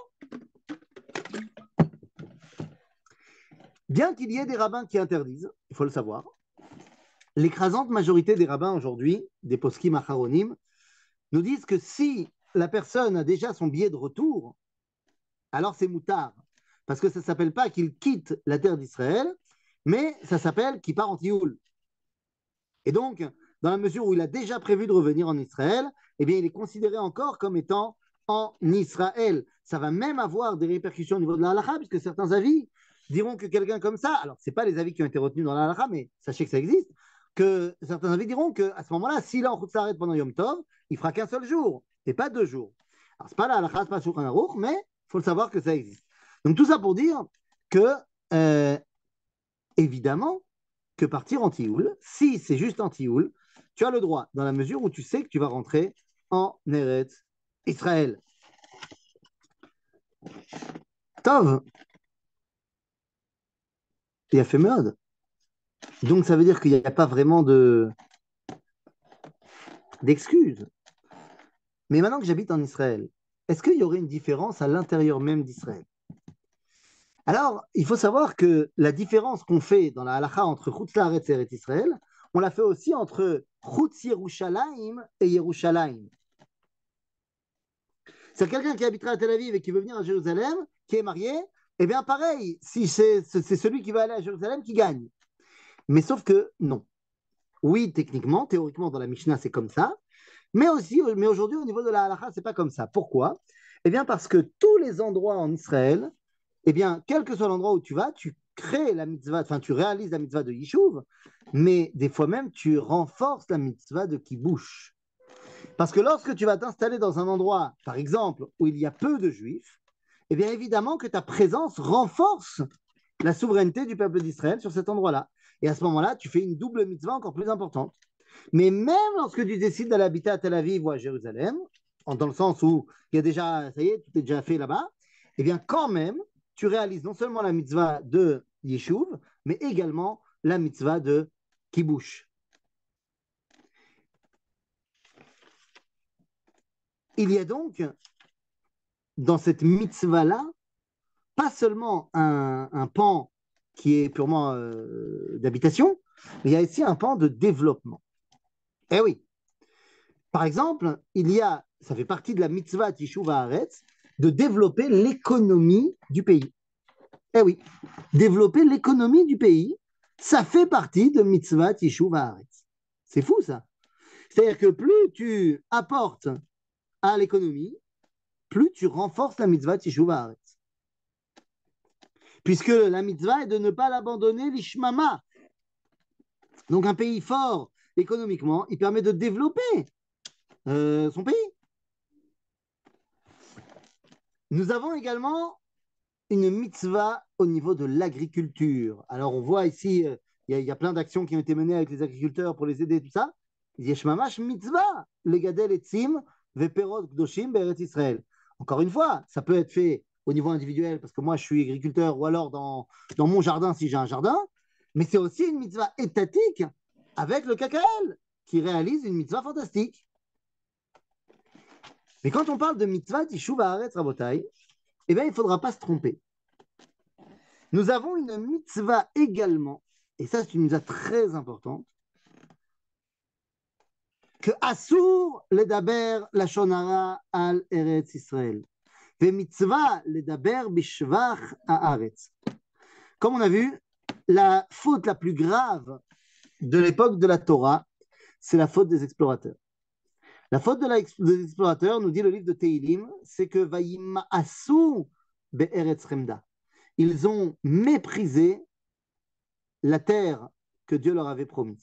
Speaker 2: Bien qu'il y ait des rabbins qui interdisent, il faut le savoir, l'écrasante majorité des rabbins aujourd'hui, des poskim acharonim, nous disent que si la personne a déjà son billet de retour, alors c'est moutard. Parce que ça ne s'appelle pas qu'il quitte la terre d'Israël, mais ça s'appelle qu'il part en Tioul. Et donc, dans la mesure où il a déjà prévu de revenir en Israël, eh bien, il est considéré encore comme étant en Israël. Ça va même avoir des répercussions au niveau de la halakha, puisque certains avis diront que quelqu'un comme ça, alors ce n'est pas les avis qui ont été retenus dans la halakha, mais sachez que ça existe, que certains avis diront qu'à ce moment-là, s'il est en Chutz Laaretz pendant Yom Tov, il fera qu'un seul jour, et pas 2 jours. Alors, ce n'est pas la halakha, ce n'est pas Shulchan Aruch, mais il faut le savoir que ça existe. Donc, tout ça pour dire que, évidemment, que partir en Tioul, si c'est juste en Tioul, tu as le droit, dans la mesure où tu sais que tu vas rentrer en Eretz Israël. Tov, il a fait mode. Donc ça veut dire qu'il n'y a pas vraiment d'excuses. Mais maintenant que j'habite en Israël, est-ce qu'il y aurait une différence à l'intérieur même d'Israël? Alors, il faut savoir que la différence qu'on fait dans la halakha entre Chutz Laaretz et Eretz Israël, on l'a fait aussi entre Chutz Yerushalayim et Yerushalayim. C'est quelqu'un qui habitera à Tel Aviv et qui veut venir à Jérusalem, qui est marié, eh bien pareil, si c'est celui qui va aller à Jérusalem qui gagne. Mais sauf que non. Oui, techniquement, théoriquement, dans la Mishnah, c'est comme ça. Mais aujourd'hui, au niveau de la halakha, c'est pas comme ça. Pourquoi? Eh bien, parce que tous les endroits en Israël, eh bien, quel que soit l'endroit où tu vas, tu crées la mitzvah, enfin, tu réalises la mitzvah de Yishuv, mais des fois même, tu renforces la mitzvah de Kibush. Parce que lorsque tu vas t'installer dans un endroit, par exemple, où il y a peu de juifs, eh bien, évidemment que ta présence renforce la souveraineté du peuple d'Israël sur cet endroit-là. Et à ce moment-là, tu fais une double mitzvah encore plus importante. Mais même lorsque tu décides d'aller habiter à Tel Aviv ou à Jérusalem, dans le sens où il y a déjà, ça y est, tout est déjà fait là-bas, eh bien, quand même, tu réalises non seulement la mitzvah de Yeshuv, mais également la mitzvah de Kibush. Il y a donc, dans cette mitzvah-là, pas seulement un pan qui est purement d'habitation, mais il y a aussi un pan de développement. Eh oui. Par exemple, ça fait partie de la mitzvah Tishuv Haaretz, de développer l'économie du pays. Eh oui, développer l'économie du pays, ça fait partie de mitzvah Tishuv Haaretz. C'est fou ça. C'est-à-dire que plus tu apportes à l'économie, plus tu renforces la mitzvah Tishuv Haaretz. Puisque la mitzvah est de ne pas l'abandonner l'ishmama. Donc un pays fort économiquement, il permet de développer son pays. Nous avons également une mitzvah au niveau de l'agriculture. Alors, on voit ici, il y a plein d'actions qui ont été menées avec les agriculteurs pour les aider, tout ça. Yesh mamash mitzvah, legadel etzim veperot kdoshim be'eretz Israël. Encore une fois, ça peut être fait au niveau individuel, parce que moi, je suis agriculteur, ou alors dans mon jardin, si j'ai un jardin, mais c'est aussi une mitzvah étatique avec le KKL, qui réalise une mitzvah fantastique. Mais quand on parle de mitzvah tishuv haaretz rabotai, eh bien, il ne faudra pas se tromper. Nous avons une mitzvah également, et ça c'est une mitzvah très importante, que Assour ledaber lashon hara al Eretz Israël. Ve mitzvah ledaber bishvach haaretz. Comme on a vu, la faute la plus grave de l'époque de la Torah, c'est la faute des explorateurs. La faute des explorateurs, nous dit le livre de Teilim, c'est que Vayim Assour be'eretz Remda. Ils ont méprisé la terre que Dieu leur avait promise.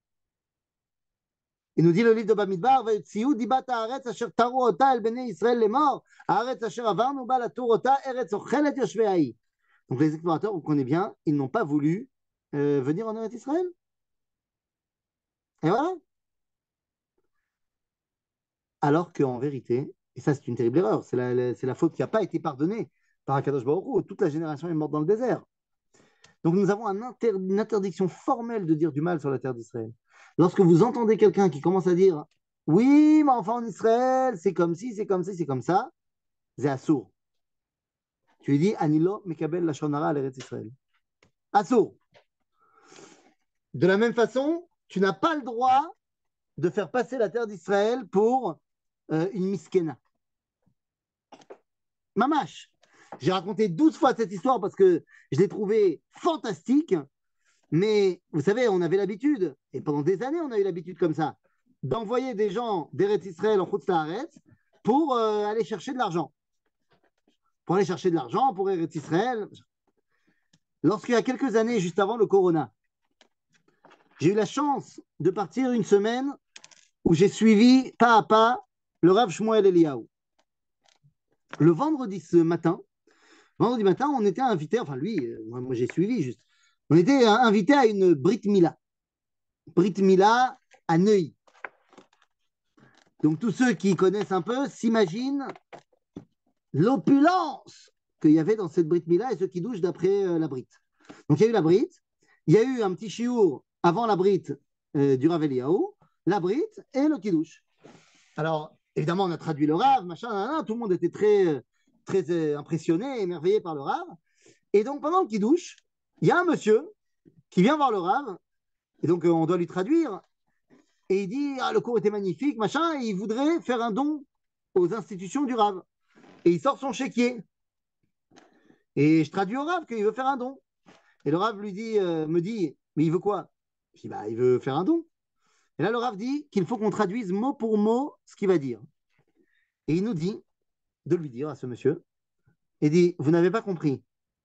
Speaker 2: Il nous dit le livre de Bamidbar, Vayotsiou dibat haaretz asher taru ota el bnei Israël lemor, haaretz asher avarnu ba latur ota eretz ochelet yoshvei. Donc les explorateurs, vous connaissez bien, ils n'ont pas voulu venir en Eretz Israël. Et voilà. Alors qu'en vérité, et ça c'est une terrible erreur, c'est la faute qui n'a pas été pardonnée par Akadosh Baruch Hu, toute la génération est morte dans le désert. Donc nous avons une interdiction formelle de dire du mal sur la terre d'Israël. Lorsque vous entendez quelqu'un qui commence à dire oui, mais enfin en Israël, c'est comme ci, c'est comme ci, c'est comme ça, c'est assourd. Tu lui dis Anilo Mekabel Lashon Hara al Eretz Israël. Assourd. De la même façon, tu n'as pas le droit de faire passer la terre d'Israël pour une miskena. Mamash. J'ai raconté 12 fois cette histoire parce que je l'ai trouvée fantastique. Mais vous savez, on avait l'habitude, et pendant des années, on a eu l'habitude comme ça, d'envoyer des gens d'Eretz Israël en Chutz La'aretz pour aller chercher de l'argent. Pour aller chercher de l'argent pour Eretz Israël. Lorsqu'il y a quelques années, juste avant le Corona, j'ai eu la chance de partir une semaine où j'ai suivi pas à pas le Rav Shmuel Eliyahu. Le vendredi matin, on était invité, enfin lui, moi j'ai suivi juste, on était invité à une Brit Mila. Brit Mila à Neuilly. Donc tous ceux qui connaissent un peu s'imaginent l'opulence qu'il y avait dans cette Brit Mila et ceux qui douchent d'après la Brit. Donc il y a eu la Brit, il y a eu un petit chiour avant la Brit du Rav Eliyahu, la Brit et le Kiddush. Alors évidemment on a traduit le Rav, machin, tout le monde était très impressionné, émerveillé par le Rav. Et donc pendant le Kiddush, il y a un monsieur qui vient voir le Rav, et donc on doit lui traduire. Et il dit, ah, le cours était magnifique, machin, et il voudrait faire un don aux institutions du Rav. Et il sort son chéquier. Et je traduis au Rav qu'il veut faire un don. Et le Rav me dit, mais il veut quoi? Je dis, bah, il veut faire un don. Et là, le Rav dit qu'il faut qu'on traduise mot pour mot ce qu'il va dire. Et il nous dit de lui dire à ce monsieur, il dit, vous n'avez pas compris.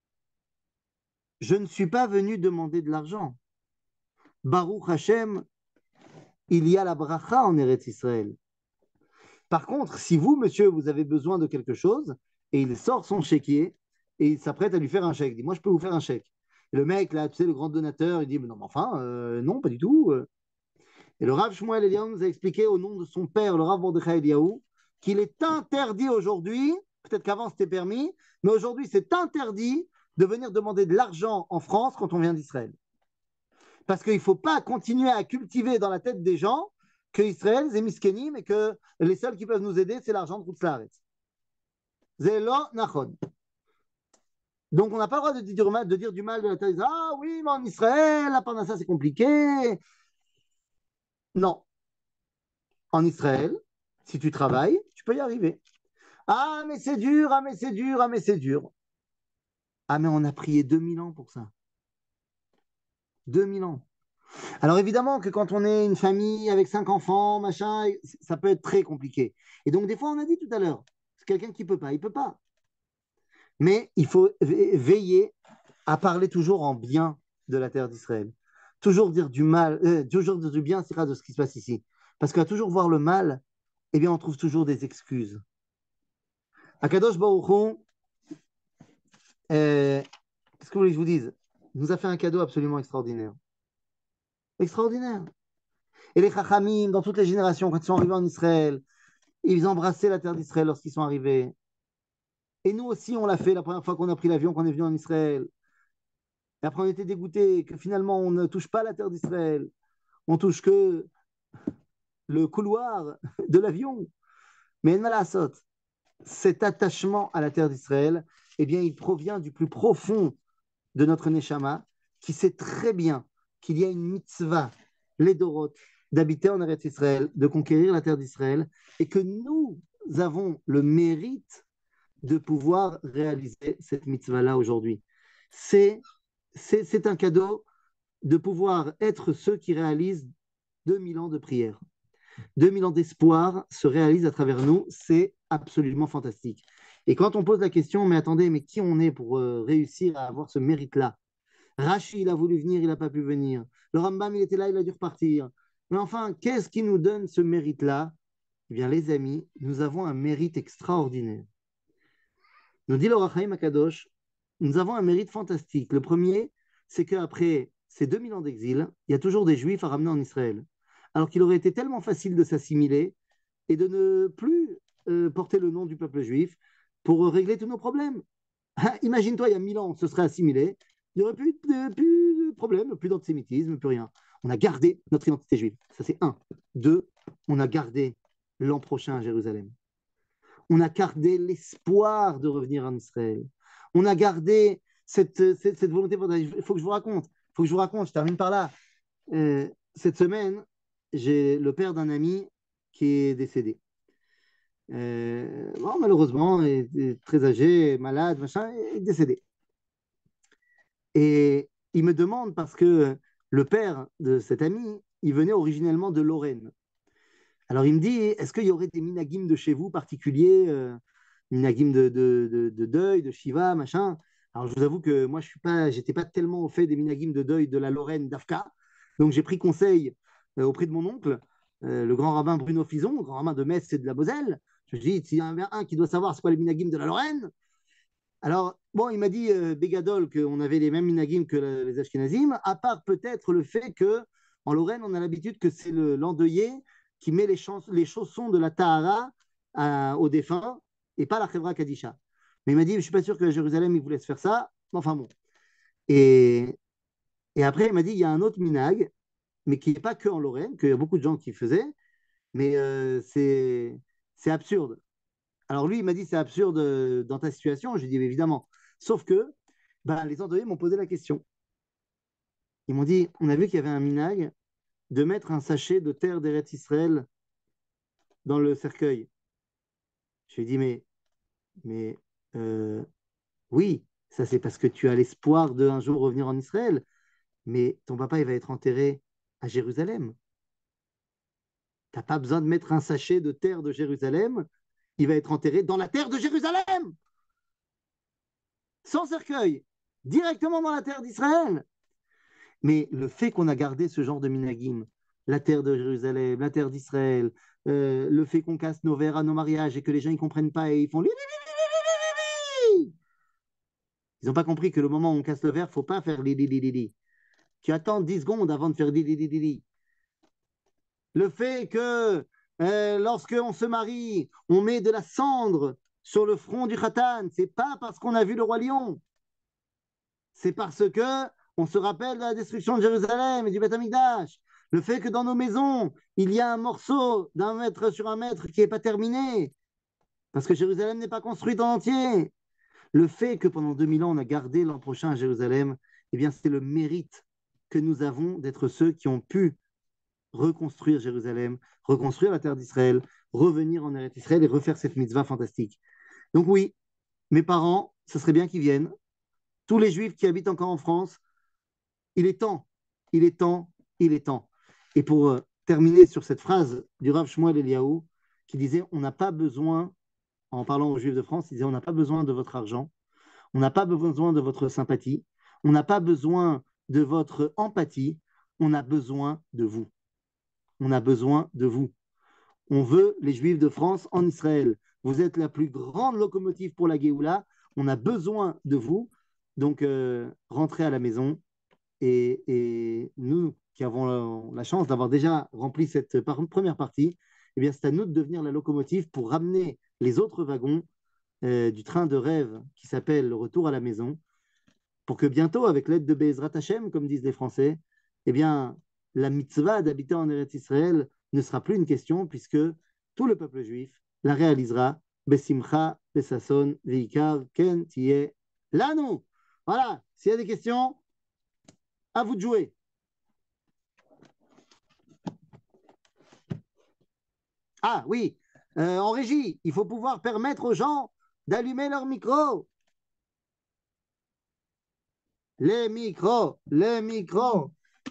Speaker 2: Je ne suis pas venu demander de l'argent. Baruch Hashem, il y a la bracha en Eretz Israël. Par contre, si vous, monsieur, vous avez besoin de quelque chose, et il sort son chéquier, et il s'apprête à lui faire un chèque. Il dit, moi, je peux vous faire un chèque. Et le mec, là, tu sais, le grand donateur, il dit, mais non, mais enfin, non, pas du tout. Et le Rav Shmuel Eliyahu nous a expliqué au nom de son père, le Rav Mordechai Eliyahu, qu'il est interdit aujourd'hui, peut-être qu'avant c'était permis, mais aujourd'hui c'est interdit de venir demander de l'argent en France quand on vient d'Israël. Parce qu'il ne faut pas continuer à cultiver dans la tête des gens que Israël, c'est miskenim et que les seuls qui peuvent nous aider, c'est l'argent de Chutz La'aretz. Zélo nachon. Donc, on n'a pas le droit de dire du mal de la terre. Ah oui, mais en Israël, la parnassa, c'est compliqué. Non. En Israël, si tu travailles, tu peux y arriver. Ah, mais c'est dur, ah, mais c'est dur, ah, mais c'est dur. Ah, mais on a prié 2000 ans pour ça. 2000 ans. Alors évidemment que quand on est une famille avec 5 enfants, machin, ça peut être très compliqué. Et donc des fois, on a dit tout à l'heure, c'est quelqu'un qui peut pas, il peut pas. Mais il faut veiller à parler toujours en bien de la terre d'Israël. toujours dire du mal, toujours dire du bien, c'est de ce qui se passe ici. Parce qu'à toujours voir le mal, eh bien, on trouve toujours des excuses. Akadosh Baruch Hu, qu'est-ce que vous voulez que je vous dise? Il nous a fait un cadeau absolument extraordinaire. Extraordinaire. Et les Chachamim, dans toutes les générations, quand ils sont arrivés en Israël, ils embrassaient la terre d'Israël lorsqu'ils sont arrivés. Et nous aussi, on l'a fait la première fois qu'on a pris l'avion, qu'on est venu en Israël. Et après, on était dégoûtés que finalement, on ne touche pas la terre d'Israël. On touche que le couloir de l'avion. Mais Nalasot, cet attachement à la terre d'Israël, eh bien, il provient du plus profond de notre Neshama, qui sait très bien qu'il y a une mitzvah, les Dorot, d'habiter en Eretz Israël, de conquérir la terre d'Israël, et que nous avons le mérite de pouvoir réaliser cette mitzvah-là aujourd'hui. C'est un cadeau de pouvoir être ceux qui réalisent 2000 ans de prière. 2000 ans d'espoir se réalisent à travers nous, c'est absolument fantastique. Et quand on pose la question, mais attendez, mais qui on est pour réussir à avoir ce mérite-là? Rashi, il a voulu venir, il n'a pas pu venir. Le Rambam, il était là, il a dû repartir. Mais enfin, qu'est-ce qui nous donne ce mérite-là? Eh bien, les amis, nous avons un mérite extraordinaire. Nous dit le Rachaim Akadosh, nous avons un mérite fantastique. Le premier, c'est qu'après ces 2000 ans d'exil, il y a toujours des Juifs à ramener en Israël. Alors qu'il aurait été tellement facile de s'assimiler et de ne plus porter le nom du peuple juif pour régler tous nos problèmes. Imagine-toi, il y a 1000 ans, on se serait assimilé, il n'y aurait plus de problème, plus d'antisémitisme, plus rien. On a gardé notre identité juive. Ça, c'est un. Deux, on a gardé l'an prochain à Jérusalem. On a gardé l'espoir de revenir en Israël. On a gardé cette volonté. Il faut que je vous raconte. Je termine par là. Cette semaine, j'ai le père d'un ami qui est décédé. Bon, malheureusement, il est très âgé, malade, machin, il est décédé. Et il me demande parce que le père de cet ami, il venait originellement de Lorraine. Alors il me dit, est-ce qu'il y aurait des minagim de chez vous particuliers, minagim de deuil, de Shiva, machin? Alors je vous avoue que moi, j'étais pas tellement au fait des minagim de deuil de la Lorraine d'Afka. Donc j'ai pris conseil auprès de mon oncle, le grand rabbin Bruno Fison, le grand rabbin de Metz et de la Moselle. Je me suis dit, s'il y en a un qui doit savoir c'est quoi les minagim de la Lorraine. Alors, bon, il m'a dit, Bégadol, qu'on avait les mêmes minagim que les Ashkenazim, à part peut-être le fait que en Lorraine, on a l'habitude que c'est l'endeuillé qui met les chaussons de la Tahara aux défunts et pas la Chevra Kadisha. Mais il m'a dit, je ne suis pas sûr que à Jérusalem, ils vous laissent faire ça. Enfin bon. Et, et après, il m'a dit, il y a un autre minag, mais qui n'est pas que en Lorraine, qu'il y a beaucoup de gens qui faisaient, mais c'est absurde. Alors lui, il m'a dit, c'est absurde dans ta situation. J'ai dit, évidemment. Sauf que ben, les endeuillés m'ont posé la question. Ils m'ont dit, on a vu qu'il y avait un minag de mettre un sachet de terre d'Eretz Israël dans le cercueil. Je lui ai dit, mais euh, oui, ça c'est parce que tu as l'espoir de un jour revenir en Israël, mais ton papa, il va être enterré à Jérusalem. Tu n'as pas besoin de mettre un sachet de terre de Jérusalem, il va être enterré dans la terre de Jérusalem, sans cercueil, directement dans la terre d'Israël. Mais le fait qu'on a gardé ce genre de minagim, la terre de Jérusalem, la terre d'Israël, le fait qu'on casse nos verres à nos mariages et que les gens ne comprennent pas et ils font... Ils n'ont pas compris que le moment où on casse le verre, il ne faut pas faire li li li li li. Tu attends 10 secondes avant de faire li li li li li. Le fait que lorsqu'on se marie, on met de la cendre sur le front du khatan, c'est pas parce qu'on a vu le roi lion. C'est parce que on se rappelle de la destruction de Jérusalem et du Beth Amikdash. Le fait que dans nos maisons, il y a un morceau d'un mètre sur un mètre qui n'est pas terminé, parce que Jérusalem n'est pas construite en entier. Le fait que pendant 2000 ans, on a gardé l'an prochain à Jérusalem, eh bien, c'est le mérite que nous avons d'être ceux qui ont pu reconstruire Jérusalem, reconstruire la terre d'Israël, revenir en Eretz Israël et refaire cette mitzvah fantastique. Donc oui, mes parents, ce serait bien qu'ils viennent. Tous les juifs qui habitent encore en France, il est temps, il est temps, il est temps. Et pour terminer sur cette phrase du Rav Shmuel Eliyahu, qui disait, on n'a pas besoin, en parlant aux juifs de France, il disait, on n'a pas besoin de votre argent, on n'a pas besoin de votre sympathie, on n'a pas besoin de votre empathie, on a besoin de vous. On a besoin de vous. On veut les Juifs de France en Israël. Vous êtes la plus grande locomotive pour la Géoula. On a besoin de vous. Donc, rentrez à la maison. Et nous qui avons la chance d'avoir déjà rempli cette première partie, eh bien, c'est à nous de devenir la locomotive pour ramener les autres wagons du train de rêve qui s'appelle le retour à la maison, pour que bientôt, avec l'aide de Be'ezrat Hashem, comme disent les Français, eh bien, la mitzvah d'habiter en Eretz Israël ne sera plus une question, puisque tout le peuple juif la réalisera. Besimcha, Besason, Veikar, Ken, Tiye, Lanu. Voilà, s'il y a des questions, à vous de jouer. Ah oui, en régie, il faut pouvoir permettre aux gens d'allumer leur micro. Les micros, les micros.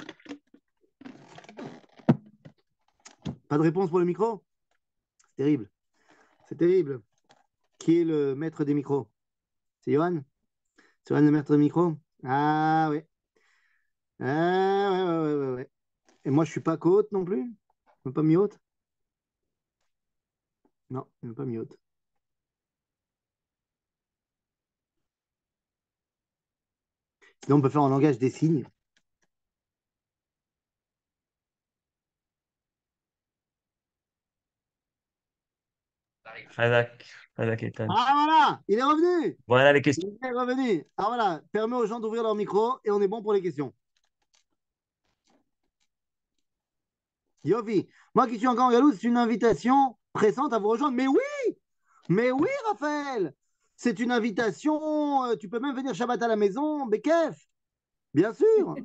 Speaker 2: Pas de réponse pour le micro? C'est terrible. C'est terrible. Qui est le maître des micros? C'est Johan? C'est Johan le maître des micros? Ah oui. Ah ouais, ouais, ouais, ouais, ouais. Et moi, je suis pas co-hôte non plus? Même pas mi-hôte? Non, même pas mi-hôte. Sinon, on peut faire en langage des signes.
Speaker 1: Razak, Razak Etan.
Speaker 2: Ah voilà, il est revenu.
Speaker 1: Voilà les questions.
Speaker 2: Il est revenu. Ah voilà, permet aux gens d'ouvrir leur micro et on est bon pour les questions. Yofi, moi qui suis encore en Galouse, c'est une invitation pressante à vous rejoindre. Mais oui, Raphaël, c'est une invitation. Tu peux même venir Shabbat à la maison, Bekef, bien sûr.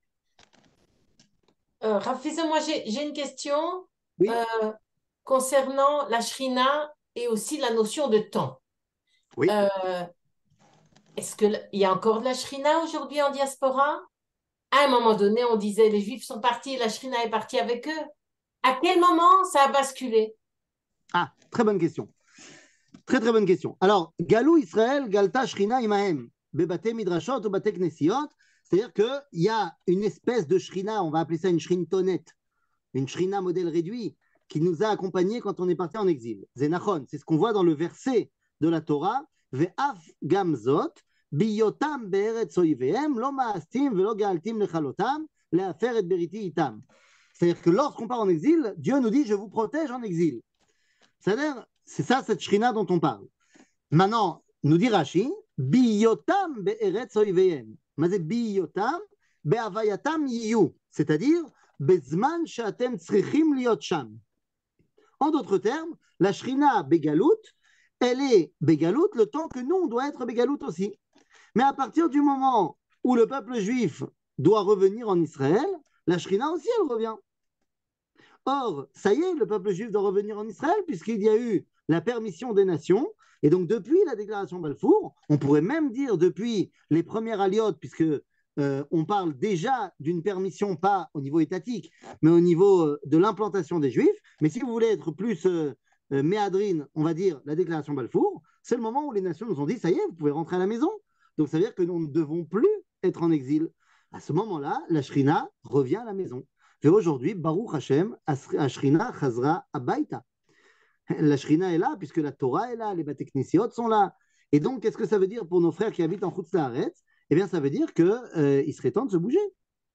Speaker 3: Rafisa, moi j'ai une question
Speaker 2: Oui,
Speaker 3: euh, concernant la shrina et aussi la notion de temps.
Speaker 2: oui.
Speaker 3: Euh, Est-ce qu'il y a encore de la shrina aujourd'hui en diaspora? À un moment donné, on disait les Juifs sont partis et la shrina est partie avec eux. À quel moment ça a basculé?
Speaker 2: Ah, très bonne question. Très, très bonne question. Alors, Galou Israël, Galta Shrina Imahem, Bebate Midrashot ou Bate Knesiot, c'est-à-dire qu'il y a une espèce de Shrina, on va appeler ça une Shrintonet, une Shrina modèle réduit, qui nous a accompagnés quand on est parti en exil. Zénachon, c'est ce qu'on voit dans le verset de la Torah, Ve'af gamzot, biyotam be'eretz oivehem, lo ma'astim ve'lo ga'altim lechalotam, le'afer et beriti itam. C'est-à-dire que lorsqu'on part en exil, Dieu nous dit, je vous protège en exil. C'est-à-dire, c'est ça cette shrina dont on parle. Maintenant, nous dit Rashi, biyotam be'eretz oivehem. Mais c'est biyotam be'avayatam yiyu. C'est-à-dire, bezman she'atem tzrichim liot sham. En d'autres termes, la shrina begalout, elle est begalout le temps que nous, on doit être begalout aussi. Mais à partir du moment où le peuple juif doit revenir en Israël, la shrina aussi, elle revient. Or, ça y est, le peuple juif doit revenir en Israël puisqu'il y a eu la permission des nations. Et donc, depuis la déclaration Balfour, on pourrait même dire depuis les premières aliotes, puisque on parle déjà d'une permission, pas au niveau étatique, mais au niveau de l'implantation des juifs. Mais si vous voulez être plus méadrine, on va dire la déclaration Balfour, c'est le moment où les nations nous ont dit, ça y est, vous pouvez rentrer à la maison. Donc, ça veut dire que nous ne devons plus être en exil. À ce moment-là, la Shrina revient à la maison. Et aujourd'hui, Baruch Hashem, Ashrina Chazra Abaita. La Shrina est là, puisque la Torah est là, les Bate Knesiot sont là. Et donc, qu'est-ce que ça veut dire pour nos frères qui habitent en Chutz La'aretz? Eh bien, ça veut dire qu'il serait temps de se bouger.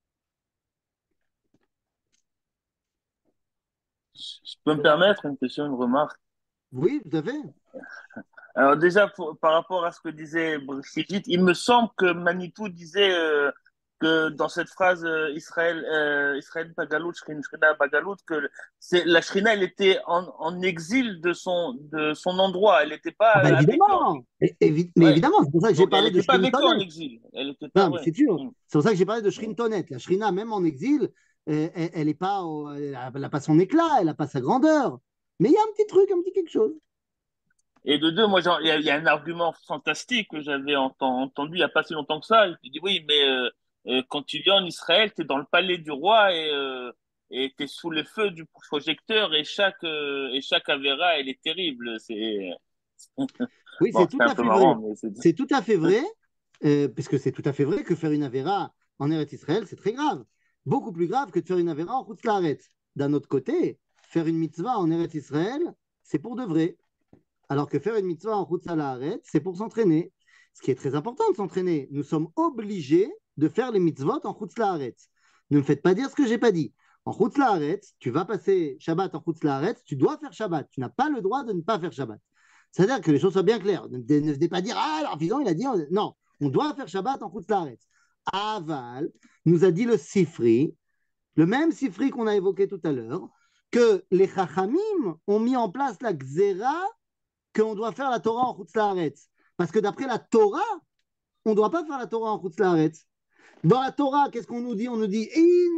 Speaker 4: Je peux me permettre une question, une remarque?
Speaker 2: Oui, tout à fait.
Speaker 4: Alors déjà, par rapport à ce que disait Brigitte, il me semble que Manitou disait que dans cette phrase Israël Bagalout, Shrina Bagalout, que la Shrina, elle était en exil de son endroit, elle n'était pas
Speaker 2: Ah bah
Speaker 4: avec eux.
Speaker 2: évidemment, mais
Speaker 4: Ouais.
Speaker 2: évidemment, c'est pour ça que j'ai
Speaker 4: Donc elle
Speaker 2: parlé de
Speaker 4: n'était pas avec eux en
Speaker 2: Shrintonet.
Speaker 4: exil. Elle était pas,
Speaker 2: Non, mais
Speaker 4: ouais.
Speaker 2: c'est sûr.
Speaker 4: Mm.
Speaker 2: C'est pour ça que j'ai parlé de Shrintonet. La Shrina, même en exil, elle n'a pas, elle a pas son éclat, elle n'a pas sa grandeur. Mais il y a un petit truc, un petit quelque chose.
Speaker 4: Et de deux, moi, il y a un argument fantastique que j'avais entendu il n'y a pas si longtemps que ça. Il dit oui, mais quand tu viens en Israël, tu es dans le palais du roi et tu es sous les feux du projecteur et chaque avéra, elle est terrible.
Speaker 2: Oui,
Speaker 4: Bon,
Speaker 2: c'est tout
Speaker 4: c'était un
Speaker 2: à
Speaker 4: peu
Speaker 2: fait vrai.
Speaker 4: marrant, mais c'est
Speaker 2: C'est tout à fait vrai, puisque c'est tout à fait vrai que faire une Avera en Eretz Israël, c'est très grave. beaucoup plus grave que de faire une avéra en Chutz Laaretz. D'un autre côté, faire une mitzvah en Eretz Israël, c'est pour de vrai. Alors que faire une mitzvah en Chutz Laaretz, c'est pour s'entraîner. Ce qui est très important de s'entraîner. Nous sommes obligés de faire les mitzvot en Chutz Laaretz. Ne me faites pas dire ce que je n'ai pas dit. En Chutz Laaretz, tu vas passer Shabbat en Chutz Laaretz, tu dois faire Shabbat. Tu n'as pas le droit de ne pas faire Shabbat. C'est-à-dire que les choses soient bien claires. Ne venez pas dire, ah, alors Fison, il a dit, non, on doit faire Shabbat en Chutz Laaretz. Aval, nous a dit le Sifri, le même Sifri qu'on a évoqué tout à l'heure, que les Chachamim ont mis en place la Xéra qu'on doit faire la Torah en Chutz Laaretz. Parce que d'après la Torah, on ne doit pas faire la Torah en Chutz Laaretz. Dans la Torah, qu'est-ce qu'on nous dit? On nous dit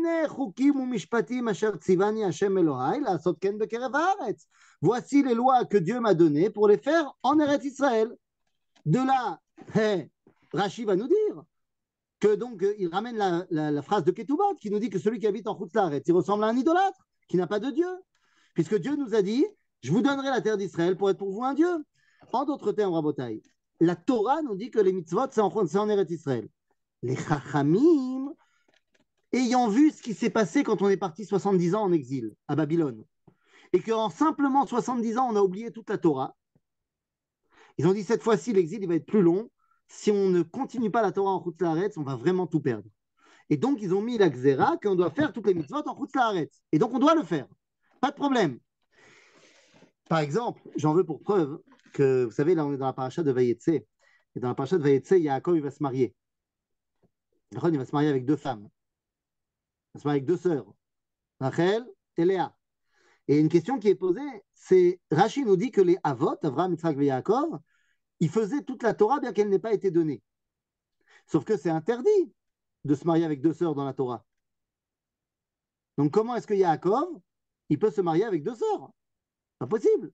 Speaker 2: voici les lois que Dieu m'a données pour les faire en Eretz Israël. De là, Rashi va nous dire que donc il ramène la phrase de Ketubot qui nous dit que celui qui habite en Chutz Laaretz, il ressemble à un idolâtre qui n'a pas de Dieu. Puisque Dieu nous a dit, je vous donnerai la terre d'Israël pour être pour vous un Dieu. En d'autres termes, Rabotai, la Torah nous dit que les mitzvot, c'est en Eretz Israël. Les Chachamim, ayant vu ce qui s'est passé quand on est parti 70 ans en exil à Babylone, et qu'en simplement 70 ans, on a oublié toute la Torah, ils ont dit cette fois-ci, l'exil, il va être plus long. Si on ne continue pas la Torah en Chutz Laaretz, on va vraiment tout perdre. Et donc, ils ont mis la Xéra qu'on doit faire toutes les mitzvot en Chutz Laaretz. Et donc, on doit le faire. Pas de problème. Par exemple, j'en veux pour preuve que, vous savez, là, on est dans la paracha de Vayetse. Et dans la paracha de Vayetse, Yaakov, il va se marier. Il va se marier avec deux femmes. Il va se marier avec deux sœurs, Rachel et Léa. Et une question qui est posée, c'est Rashi nous dit que les Avot, Avraham, Yitzhak et Yaakov, ils faisaient toute la Torah bien qu'elle n'ait pas été donnée. Sauf que c'est interdit de se marier avec deux sœurs dans la Torah. Donc comment est-ce que Yaakov, il peut se marier avec deux sœurs? Pas possible.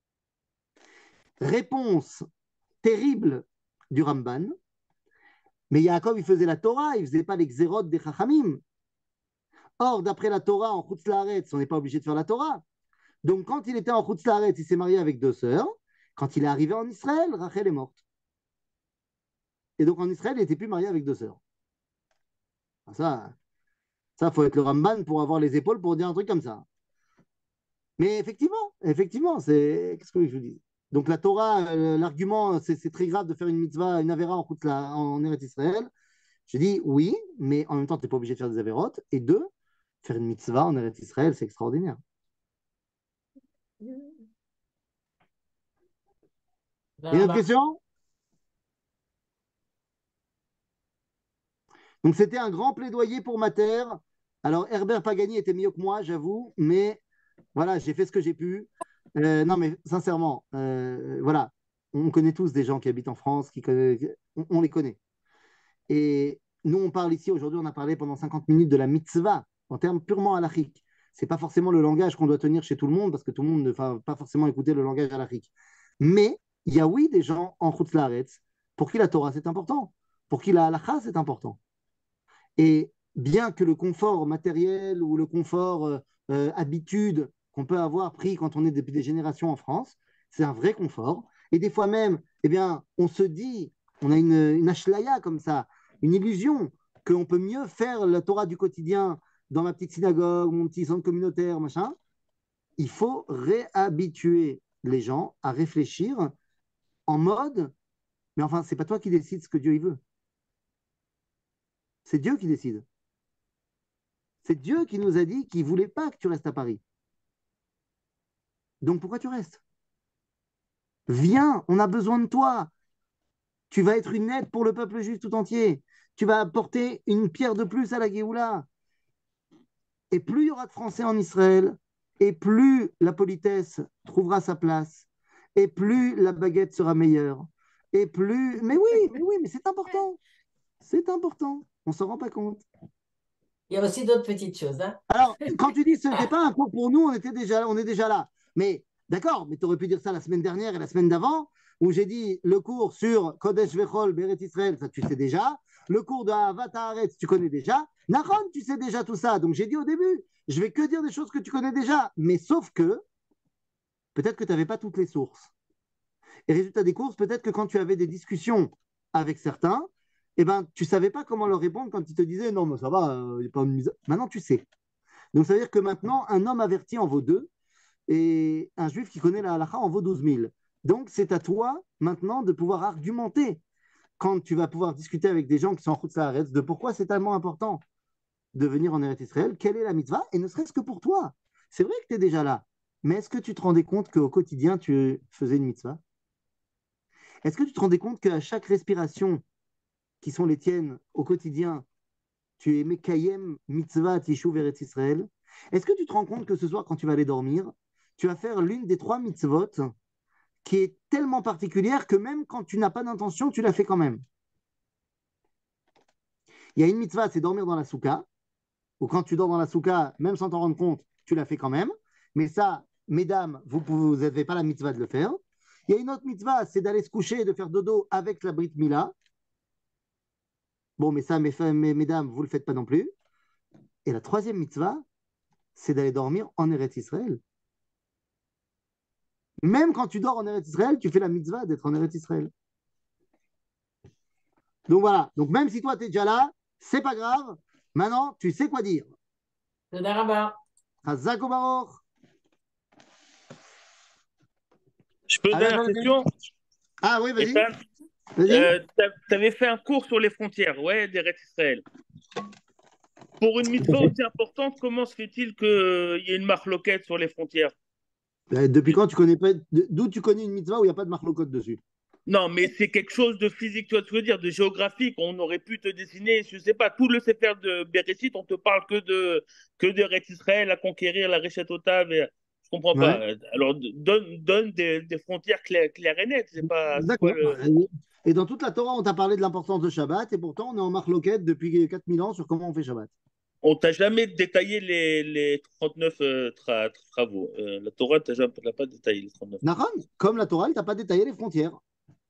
Speaker 2: Réponse terrible du Ramban. Mais Yaakov, il faisait la Torah, il ne faisait pas les xérotes des Chachamim. Or, d'après la Torah, en Chutz Laaretz, on n'est pas obligé de faire la Torah. Donc, quand il était en Chutz Laaretz, il s'est marié avec deux sœurs. Quand il est arrivé en Israël, Rachel est morte. Et donc, en Israël, il n'était plus marié avec deux sœurs. Ça, faut être le Ramban pour avoir les épaules pour dire un truc comme ça. Mais effectivement, c'est... Qu'est-ce que je vous dis? Donc, la Torah, l'argument, c'est très grave de faire une mitzvah, une avéra en Eretz Israël. Je dis oui, mais en même temps, tu n'es pas obligé de faire des avérotes. Et deux, faire une mitzvah en Eretz Israël, c'est extraordinaire. Il y a une autre question? Donc, c'était un grand plaidoyer pour ma terre. Alors, Herbert Pagani était mieux que moi, j'avoue, mais voilà, j'ai fait ce que j'ai pu. Non, mais sincèrement, voilà, on connaît tous des gens qui habitent en France, on les connaît. Et nous, on parle ici, aujourd'hui, on a parlé pendant 50 minutes de la mitzvah, en termes purement halachiques. Ce n'est pas forcément le langage qu'on doit tenir chez tout le monde, parce que tout le monde ne va pas forcément écouter le langage halachique. Mais il y a, oui, des gens en Chutz Laaretz pour qui la Torah, c'est important, pour qui la halacha, c'est important. Et bien que le confort matériel ou le confort habitude qu'on peut avoir pris quand on est depuis des générations en France, c'est un vrai confort. Et des fois même, eh bien, on se dit, on a une ashlaya comme ça, une illusion qu'on peut mieux faire la Torah du quotidien dans ma petite synagogue, mon petit centre communautaire, machin. Il faut réhabituer les gens à réfléchir en mode, mais enfin, c'est pas toi qui décides ce que Dieu il veut. C'est Dieu qui décide. C'est Dieu qui nous a dit qu'il ne voulait pas que tu restes à Paris. Donc pourquoi tu restes? Viens, on a besoin de toi. Tu vas être une aide pour le peuple juif tout entier. Tu vas apporter une pierre de plus à la Géoula. Et plus il y aura de Français en Israël, et plus la politesse trouvera sa place, et plus la baguette sera meilleure, et plus... Mais oui, mais c'est important. C'est important. On ne s'en rend pas compte.
Speaker 3: Il y a aussi d'autres petites choses. Hein.
Speaker 2: Alors, quand tu dis que ce n'était pas un cours pour nous, on est déjà là. Mais d'accord, mais tu aurais pu dire ça la semaine dernière et la semaine d'avant, où j'ai dit le cours sur Kodesh Vechol, Beret Israël, ça tu sais déjà. Le cours de Ahavat Haaretz, tu connais déjà. Nahon, tu sais déjà tout ça. Donc j'ai dit au début, je vais que dire des choses que tu connais déjà. Mais sauf que, peut-être que tu n'avais pas toutes les sources. Et résultat des courses, peut-être que quand tu avais des discussions avec certains, eh ben, tu ne savais pas comment leur répondre quand ils te disaient non, mais ça va, il n'y a pas une mise. Maintenant, tu sais. Donc, ça veut dire que maintenant, un homme averti en vaut deux et un juif qui connaît la halakha en vaut 12 000. Donc, c'est à toi maintenant de pouvoir argumenter quand tu vas pouvoir discuter avec des gens qui sont en route de pourquoi c'est tellement important de venir en Eretz Israël, quelle est la mitzvah, et ne serait-ce que pour toi. C'est vrai que tu es déjà là, mais est-ce que tu te rendais compte qu'au quotidien, tu faisais une mitzvah? Est-ce que tu te rendais compte qu'à chaque respiration qui sont les tiennes au quotidien, tu es Mekayem mitzvah tishuv Eretz Israël? Est-ce que tu te rends compte que ce soir, quand tu vas aller dormir, tu vas faire l'une des 3 mitzvot qui est tellement particulière que même quand tu n'as pas d'intention, tu la fais quand même? Il y a une mitzvah, c'est dormir dans la souka, ou quand tu dors dans la souka, même sans t'en rendre compte, tu la fais quand même. Mais ça, mesdames, vous n'avez pas la mitzvah de le faire. Il y a une autre mitzvah, c'est d'aller se coucher et de faire dodo avec la Brit Mila. Bon, mais ça, mesdames, vous ne le faites pas non plus. Et la troisième mitzvah, c'est d'aller dormir en Eretz Israël. Même quand tu dors en Eretz Israël, tu fais la mitzvah d'être en Eretz Israël. Donc voilà. Donc même si toi, tu es déjà là, c'est pas grave. Maintenant, tu sais quoi dire.
Speaker 3: תודה רבה.
Speaker 2: Chazak u'baruch.
Speaker 4: Je peux une
Speaker 2: Allez,
Speaker 4: dernière
Speaker 2: allez,
Speaker 4: question?
Speaker 2: Ah oui, vas-y.
Speaker 4: Ethan,
Speaker 2: Vas-y.
Speaker 4: tu avais fait un cours sur les frontières, ouais, d'Eretz Israël. Pour une mitzvah aussi importante, comment se fait-il qu'il y ait une marloquette sur les frontières?
Speaker 2: Depuis quand tu connais pas. D'où tu connais une mitzvah où il n'y a pas de marloquot dessus?
Speaker 4: Non, mais c'est quelque chose de physique, tu vois ce que je veux dire, de géographique. On aurait pu te dessiner, je sais pas, tout le Sefer de Bereshit, on te parle que de Eretz Israël à conquérir, la Réchet Otav. Je comprends pas.
Speaker 2: Ouais.
Speaker 4: Alors, donne des frontières claires et nettes. C'est quoi
Speaker 2: D'accord.
Speaker 4: le.
Speaker 2: Et dans toute la Torah, on t'a parlé de l'importance de Shabbat, et pourtant, on est en marloquette depuis 4000 ans sur comment on fait Shabbat.
Speaker 4: On t'a jamais détaillé les 39 travaux. La Torah t'a pas détaillé les 39.
Speaker 2: Nahon, comme la Torah, elle t'a pas détaillé les frontières.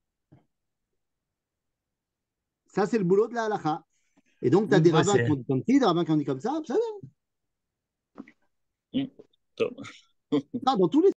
Speaker 2: Ça, c'est le boulot de la halakha. Et donc, tu as
Speaker 1: Vous
Speaker 2: des rabbins qui
Speaker 1: bossez.
Speaker 2: ont dit comme ci, des rabbins qui ont dit comme ça.
Speaker 4: Hum, top.
Speaker 2: Non, dans tous les